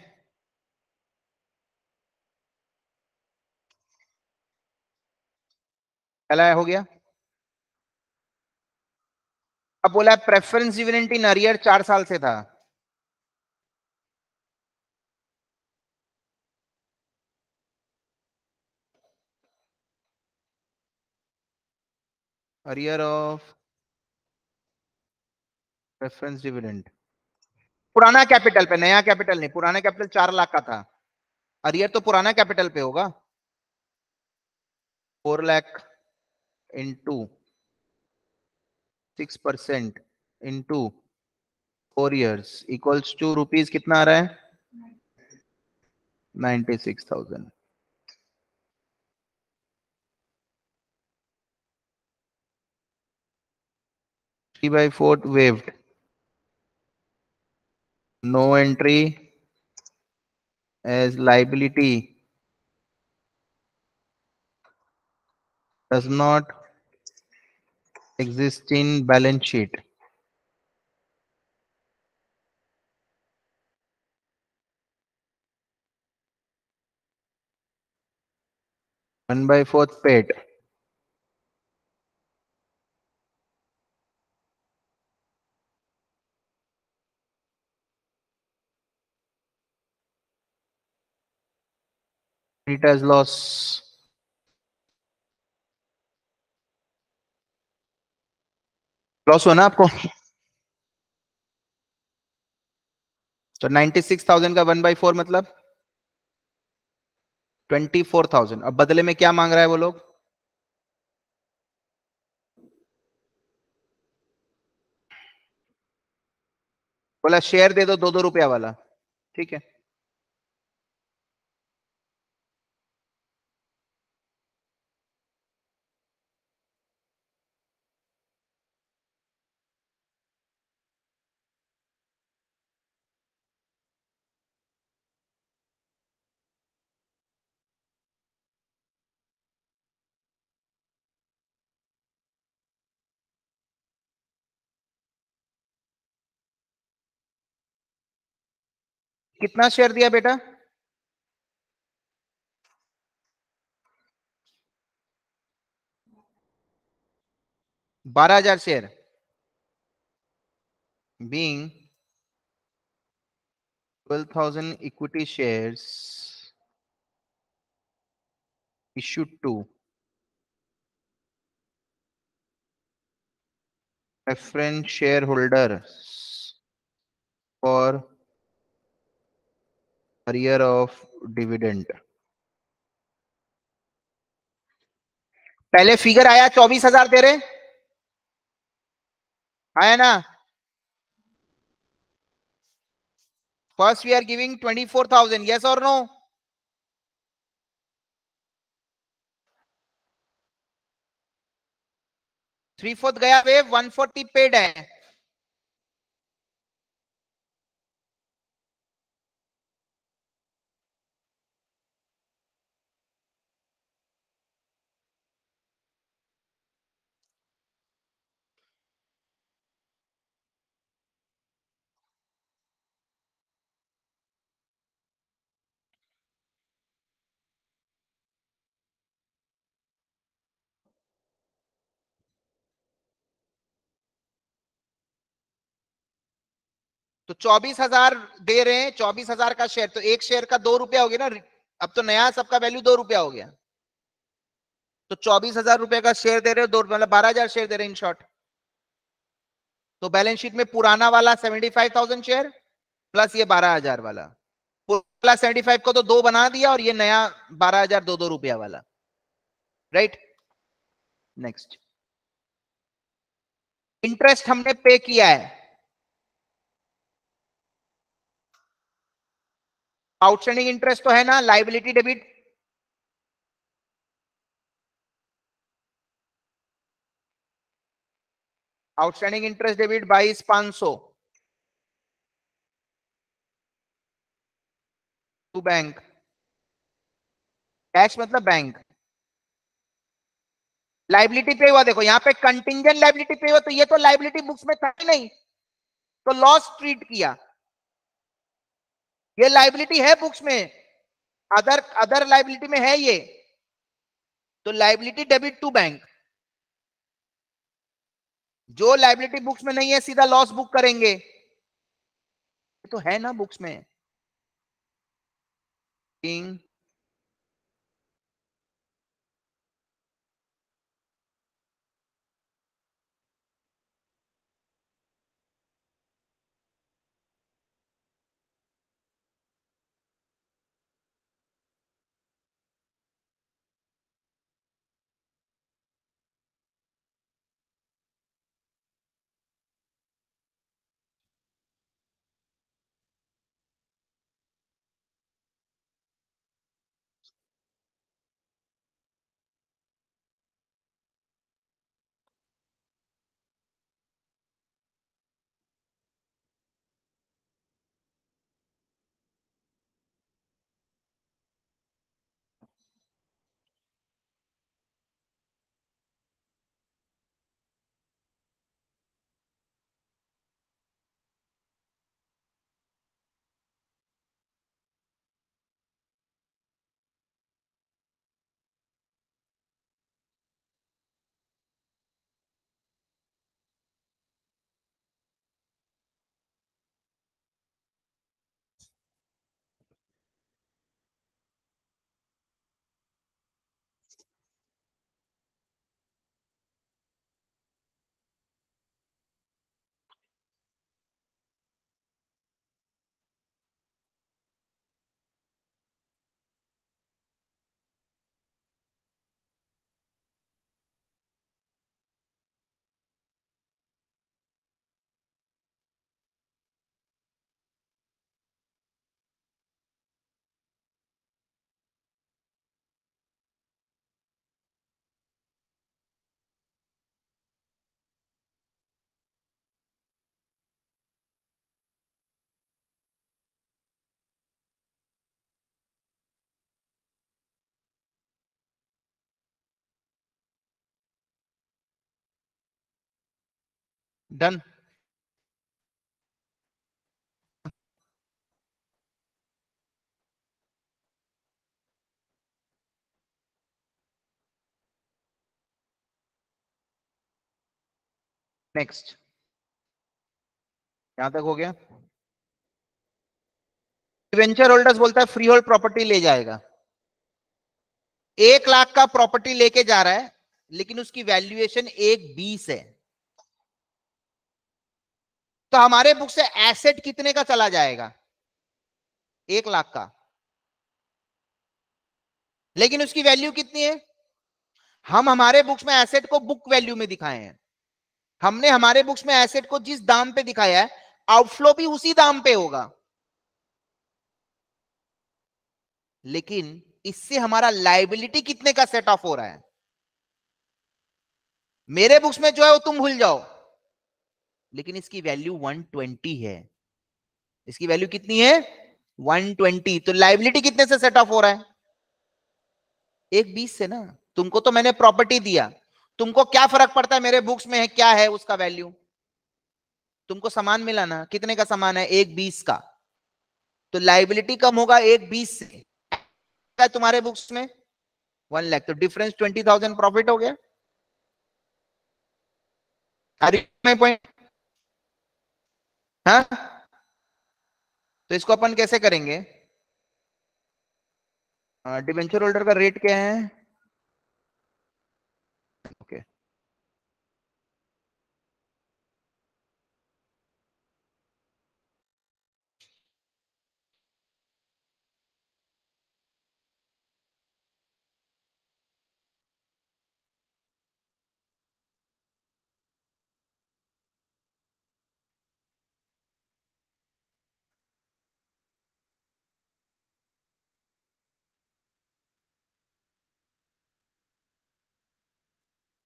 पहला हो गया। अब बोला प्रेफरेंस डिविडेंड इन अरियर चार साल से था, अरियर ऑफ प्रेफरेंस डिविडेंड पुराना कैपिटल पे, नया कैपिटल नहीं, पुराना कैपिटल चार लाख का था, अरियर तो पुराना कैपिटल पे होगा। Four lakh into six percent into four years equals to rupees कितना आ रहा है, ninety six thousand. Three by fourth waived, no entry as liability, does not exist in balance sheet। One by fourth paid, it as loss। Loss हुआ ना आपको, तो ninety six thousand का one by four मतलब twenty four thousand. अब बदले में क्या मांग रहा है वो लोग, बोला शेयर दे दो दो दो रुपया वाला। ठीक है, कितना शेयर दिया बेटा, बारह हजार share, being twelve thousand equity shares issued to preference shareholders for arrear of dividend। पहले फिगर आया चौबीस हजार दे रहे, आया ना, first we are giving twenty four thousand, yes और नो, थ्री फोर्थ गया वेव, वन फोर्टी पेड है। तो चौबीस हजार दे रहे हैं, चौबीस हजार का शेयर, तो एक शेयर का दो रुपया हो गया ना, अब तो नया सबका वैल्यू दो रुपया हो गया, तो चौबीस हजार रुपए का शेयर दे रहे हो, दो मतलब बारह हजार शेयर दे रहे हैं इन शॉर्ट। तो बैलेंस शीट में पुराना वाला seventy five thousand share plus ये बारह हजार वाला, पुराना सेवेंटी फाइव को तो दो बना दिया और ये नया बारह हजार दो दो रुपया वाला। राइट। नेक्स्ट, इंटरेस्ट हमने पे किया है, आउटस्टैंडिंग इंटरेस्ट तो है ना, liability debit, outstanding interest debit बाईस पांच सौ टू बैंक, कैश मतलब बैंक, लाइबिलिटी पे हुआ, देखो यहां पे कंटिंजेंट लाइबिलिटी पे हुआ, तो ये तो लाइबिलिटी बुक्स में था ही नहीं, तो लॉस ट्रीट किया, ये लाइबिलिटी है बुक्स में, अदर अदर लाइबिलिटी में है ये, तो लाइबिलिटी डेबिट टू बैंक, जो लाइबिलिटी बुक्स में नहीं है सीधा लॉस बुक करेंगे, तो है ना बुक्स में। King done. नेक्स्ट, यहां तक हो गया। डिवेंचर होल्डर्स बोलता है फ्री होल्ड प्रॉपर्टी ले जाएगा, एक लाख का प्रॉपर्टी लेके जा रहा है, लेकिन उसकी वैल्यूएशन एक बीस है, तो हमारे बुक से एसेट कितने का चला जाएगा, एक लाख का, लेकिन उसकी वैल्यू कितनी है, हम हमारे बुक्स में एसेट को बुक वैल्यू में दिखाए हैं, हमने हमारे बुक्स में एसेट को जिस दाम पे दिखाया है, आउटफ्लो भी उसी दाम पे होगा, लेकिन इससे हमारा लाइबिलिटी कितने का सेट ऑफ हो रहा है, मेरे बुक्स में जो है वो तुम भूल जाओ, लेकिन इसकी वैल्यू एक सौ बीस है, इसकी वैल्यू कितनी है एक सौ बीस, तो लाइबिलिटी कितने से सेट ऑफ हो रहा है, एक बीस से ना, तुमको तो मैंने प्रॉपर्टी दिया, तुमको क्या फर्क पड़ता है मेरे बुक्स में है क्या है उसका वैल्यू, तुमको सामान मिला ना, कितने का सामान है, एक बीस का, तो लाइबिलिटी कम होगा एक बीस से, क्या तुम्हारे बुक्स में वन लाख, तो डिफरेंस ट्वेंटी थाउजेंड प्रॉफिट हो गया, माय पॉइंट। हाँ, तो इसको अपन कैसे करेंगे, डिबेंचर होल्डर का रेट क्या है, okay,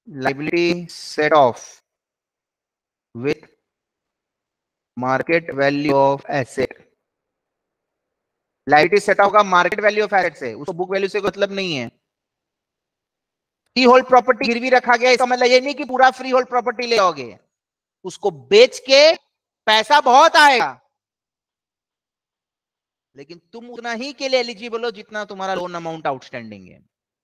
liability set off with market value of asset. Liability set होगा मार्केट वैल्यू ऑफ एसेट से, उसको बुक वैल्यू से मतलब नहीं है। फ्री होल्ड प्रॉपर्टी गिरवी रखा गया, इसका मतलब ये नहीं कि पूरा फ्री होल्ड प्रॉपर्टी ले आओगे, उसको बेच के पैसा बहुत आएगा, लेकिन तुम उतना ही के लिए एलिजिबल हो जितना तुम्हारा लोन अमाउंट आउटस्टैंडिंग है।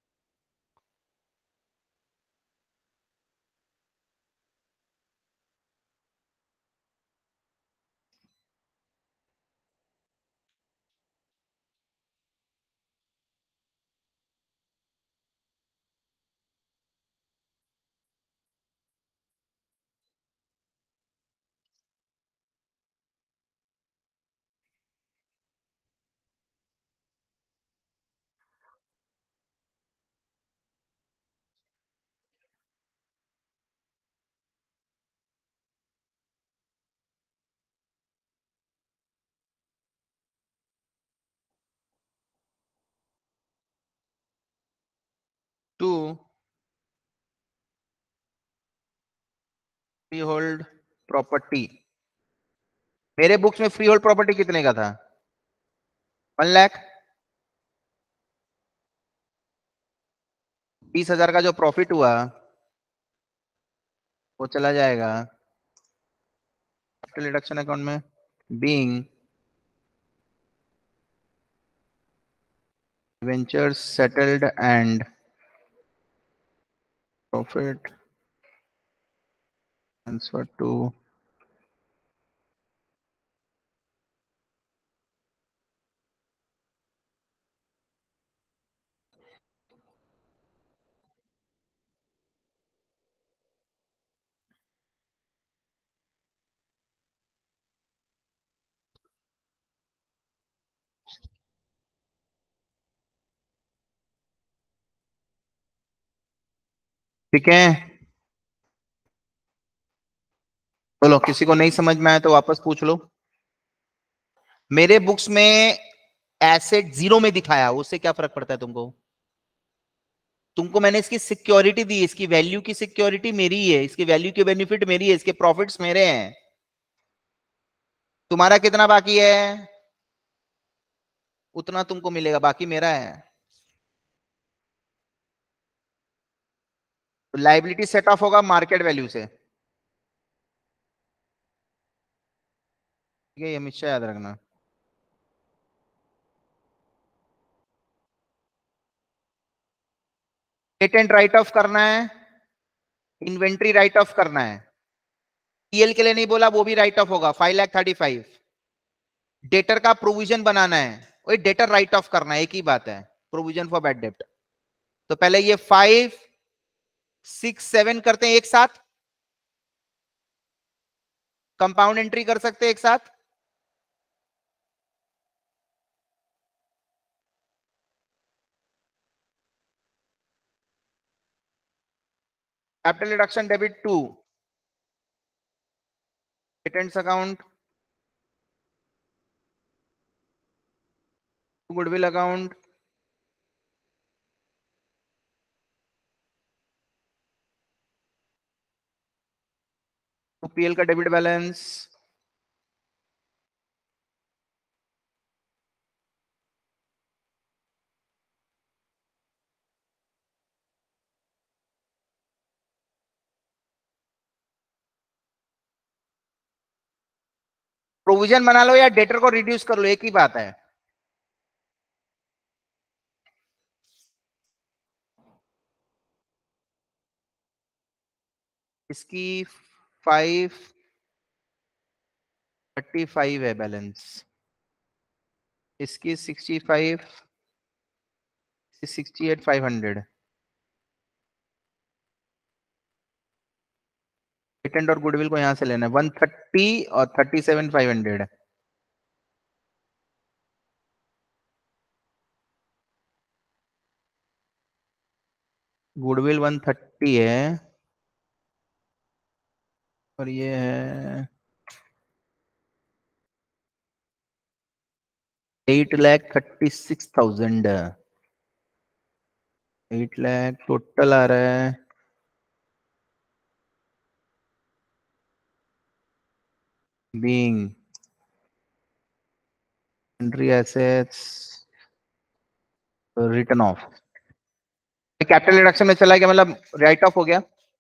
टू फ्री होल्ड प्रॉपर्टी, मेरे बुक्स में फ्री होल्ड प्रॉपर्टी कितने का था? वन लाख। बीस हजार का जो प्रॉफिट हुआ वो चला जाएगा कैपिटल रिडक्शन अकाउंट में, being ventures settled and profit transfer to. ठीक है, बोलो किसी को नहीं समझ में आया तो वापस पूछ लो। मेरे बुक्स में एसेट जीरो में दिखाया, उससे क्या फर्क पड़ता है तुमको? तुमको मैंने इसकी सिक्योरिटी दी, इसकी वैल्यू की सिक्योरिटी मेरी है, इसकी वैल्यू की बेनिफिट मेरी है, इसके प्रॉफिट्स मेरे हैं। तुम्हारा कितना बाकी है उतना तुमको मिलेगा, बाकी मेरा है। तो लाइबिलिटी सेट ऑफ होगा मार्केट वैल्यू से, ठीक है, ये हमेशा याद रखना। पेटेंट राइट ऑफ करना है, इन्वेंट्री राइट ऑफ करना है। टीएल के लिए नहीं बोला, वो भी राइट ऑफ होगा, five lakh thirty five. Debtor का प्रोविजन बनाना है, वही डेटर राइट ऑफ करना है, एक ही बात है, प्रोविजन फॉर बैड डेप्ट। तो पहले ये फाइव सिक्स सेवन करते हैं एक साथ, कंपाउंड एंट्री कर सकते हैं एक साथ। Capital reduction debit to patents account, goodwill account, PL का डेबिट बैलेंस, प्रोविजन बना लो या डेटर को रिड्यूस कर लो, एक ही बात है। इसकी फाइव थर्टी फाइव है बैलेंस, इसकी sixty five, sixty eight five hundred. Patent और गुडविल को यहां से लेना है, वन थर्टी और thirty seven five hundred. Goodwill one thirty है और ये है eight lakh thirty six thousand. Eight lakh total आ रहा है, being sundry assets written off. Capital reduction में चला गया, मतलब राइट ऑफ हो गया.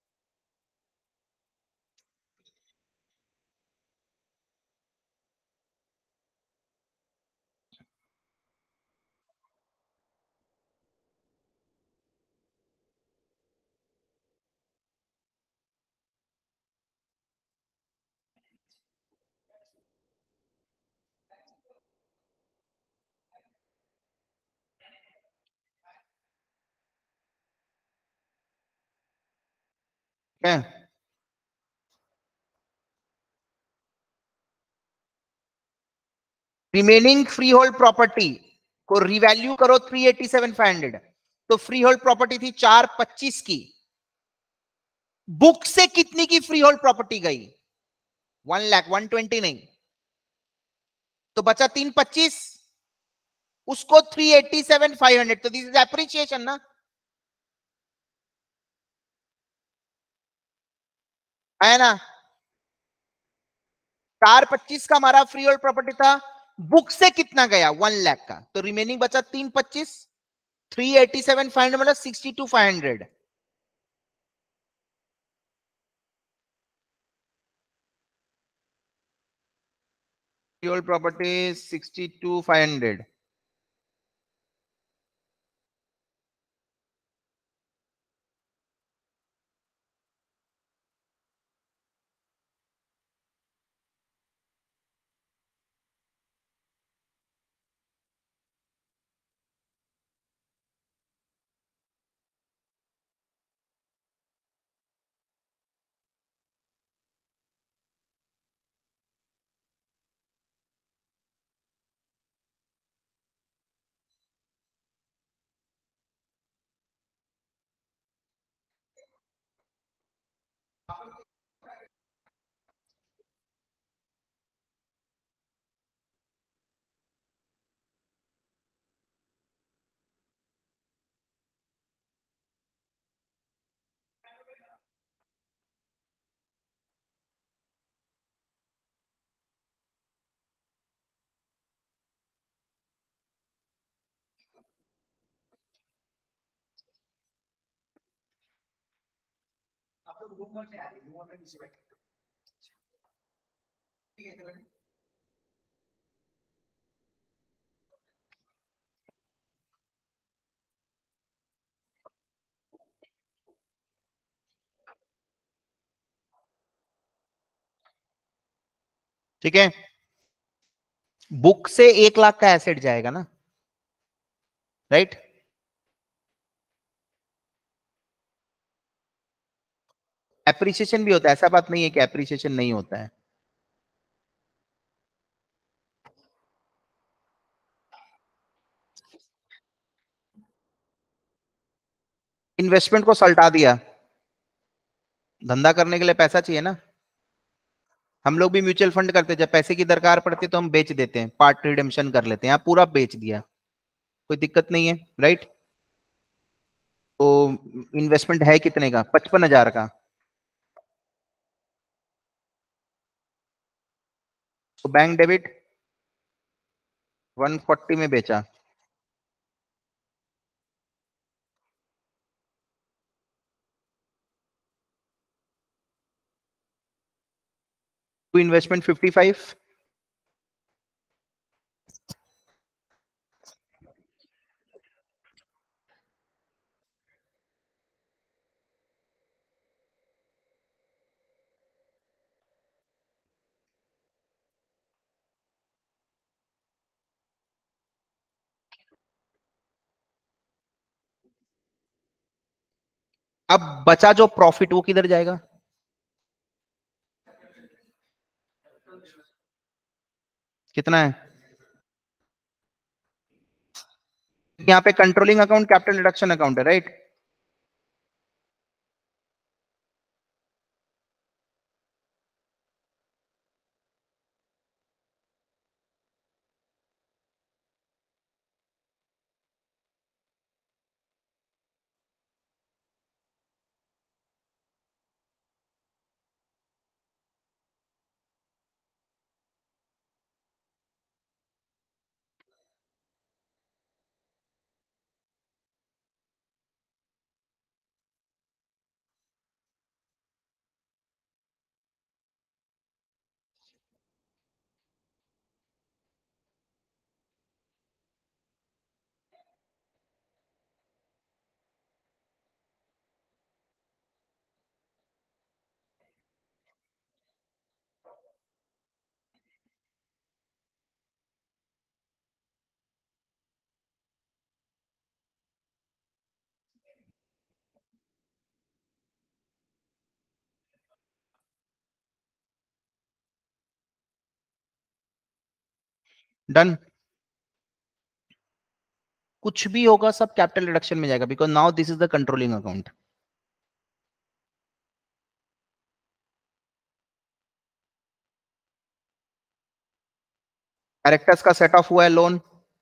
है रिमेनिंग फ्री होल्ड प्रॉपर्टी को रिवैल्यू करो three eighty seven five hundred. तो फ्री होल्ड प्रॉपर्टी थी चार पच्चीस की. बुक से कितनी की फ्री होल्ड प्रॉपर्टी गई? वन लाख वन ट्वेंटी नहीं, तो बचा तीन पच्चीस. उसको three eighty seven five hundred, तो दिस इज एप्रिसिएशन ना. है ना. चार पच्चीस का हमारा फ्री होल्ड प्रॉपर्टी था. बुक से कितना गया? वन लाख का. तो रिमेनिंग बचा तीन पच्चीस. Three eighty seven five hundred मतलब sixty two five hundred. Freehold property sixty two five hundred. ठीक है. बुक से एक लाख का एसेट जाएगा ना, राइट. एप्रिसिएशन भी होता है, ऐसा बात नहीं है कि एप्रिसिएशन नहीं होता है. इन्वेस्टमेंट को सल्टा दिया. धंधा करने के लिए पैसा चाहिए ना. हम लोग भी म्यूचुअल फंड करते हैं, जब पैसे की दरकार पड़ती है तो हम बेच देते हैं, पार्ट रिडेम्पशन कर लेते हैं. यहाँ पूरा बेच दिया, कोई दिक्कत नहीं है, राइट. तो इन्वेस्टमेंट है कितने का? पचपन हजार का. तो बैंक डेबिट वन फोर्टी में बेचा. To investment fifty five. अब बचा जो प्रॉफिट वो किधर जाएगा? कितना है? यहाँ पे controlling account capital reduction account है, राइट. डन। कुछ भी होगा सब कैपिटल रिडक्शन में जाएगा, because now this is the controlling account. Directors का सेट ऑफ हुआ है loan,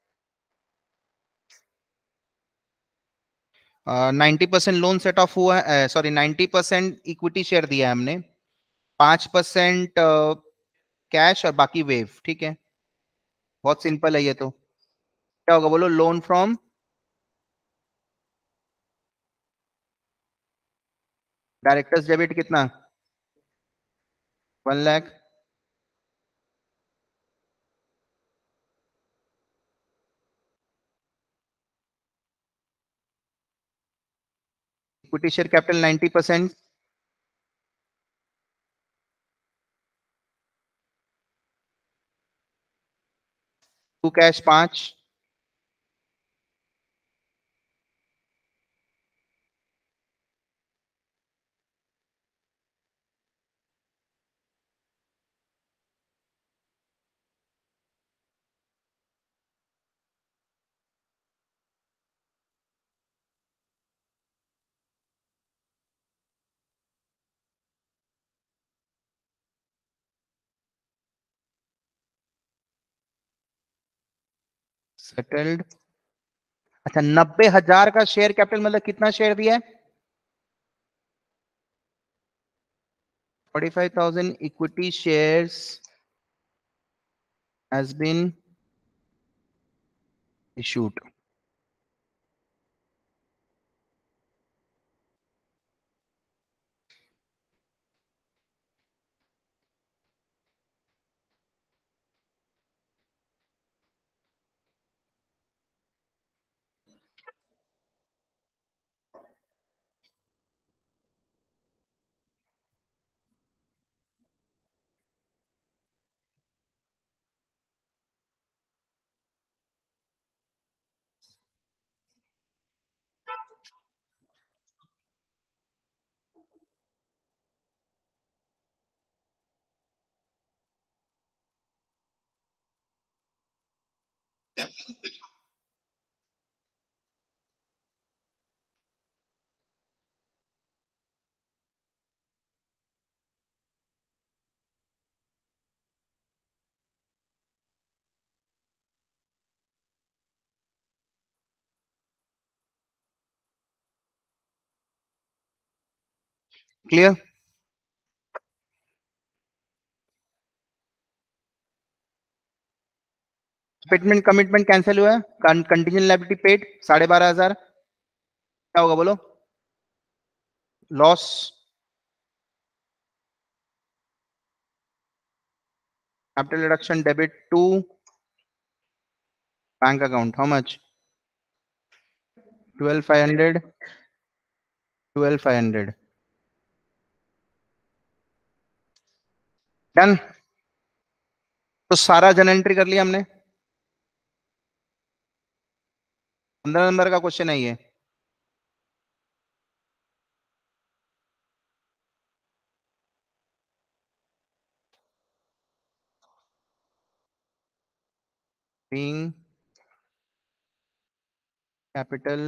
ninety percent loan set off हुआ है, sorry ninety percent equity share दिया है हमने, पांच परसेंट कैश और बाकी वेव। ठीक है, बहुत सिंपल है ये तो। क्या होगा बोलो? लोन फ्रॉम डायरेक्टर्स डेबिट कितना? One lakh. Equity share capital ninety percent, to cash पांच, सेटल्ड। अच्छा, नब्बे हजार का शेयर कैपिटल मतलब कितना शेयर दिया है? Forty five thousand equity shares has been issued. Clear? Commitment commitment cancel हुआ है, कंटीजेंट लायबिलिटी पेड साढ़े बारह हजार। क्या होगा बोलो? Loss, capital reduction debit to bank account, how much? Twelve five hundred, twelve five hundred. Done. तो सारा जन एंट्री कर लिया हमने। पंद्रह नंबर का क्वेश्चन है ये। Being capital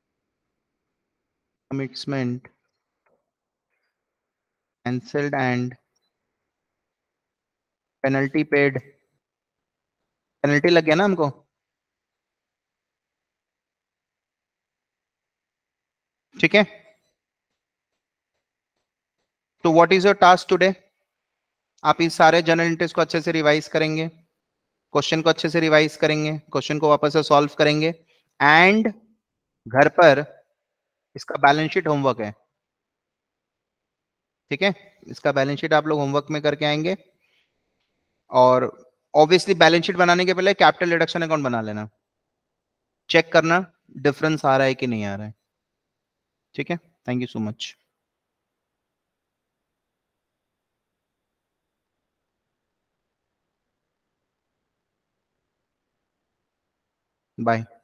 commitment cancelled and penalty paid. Penalty लग गया ना हमको? ठीक है, तो what is your task today? आप इस सारे जनरल एंट्रीज को अच्छे से रिवाइज करेंगे, क्वेश्चन को अच्छे से रिवाइज करेंगे, क्वेश्चन को वापस से सॉल्व करेंगे, एंड घर पर इसका बैलेंस शीट होमवर्क है। ठीक है, इसका बैलेंस शीट आप लोग होमवर्क में करके आएंगे, और ऑब्वियसली बैलेंस शीट बनाने के पहले कैपिटल रिडक्शन अकाउंट बना लेना, चेक करना डिफरेंस आ रहा है कि नहीं आ रहा है। ठीक है, thank you so much, bye.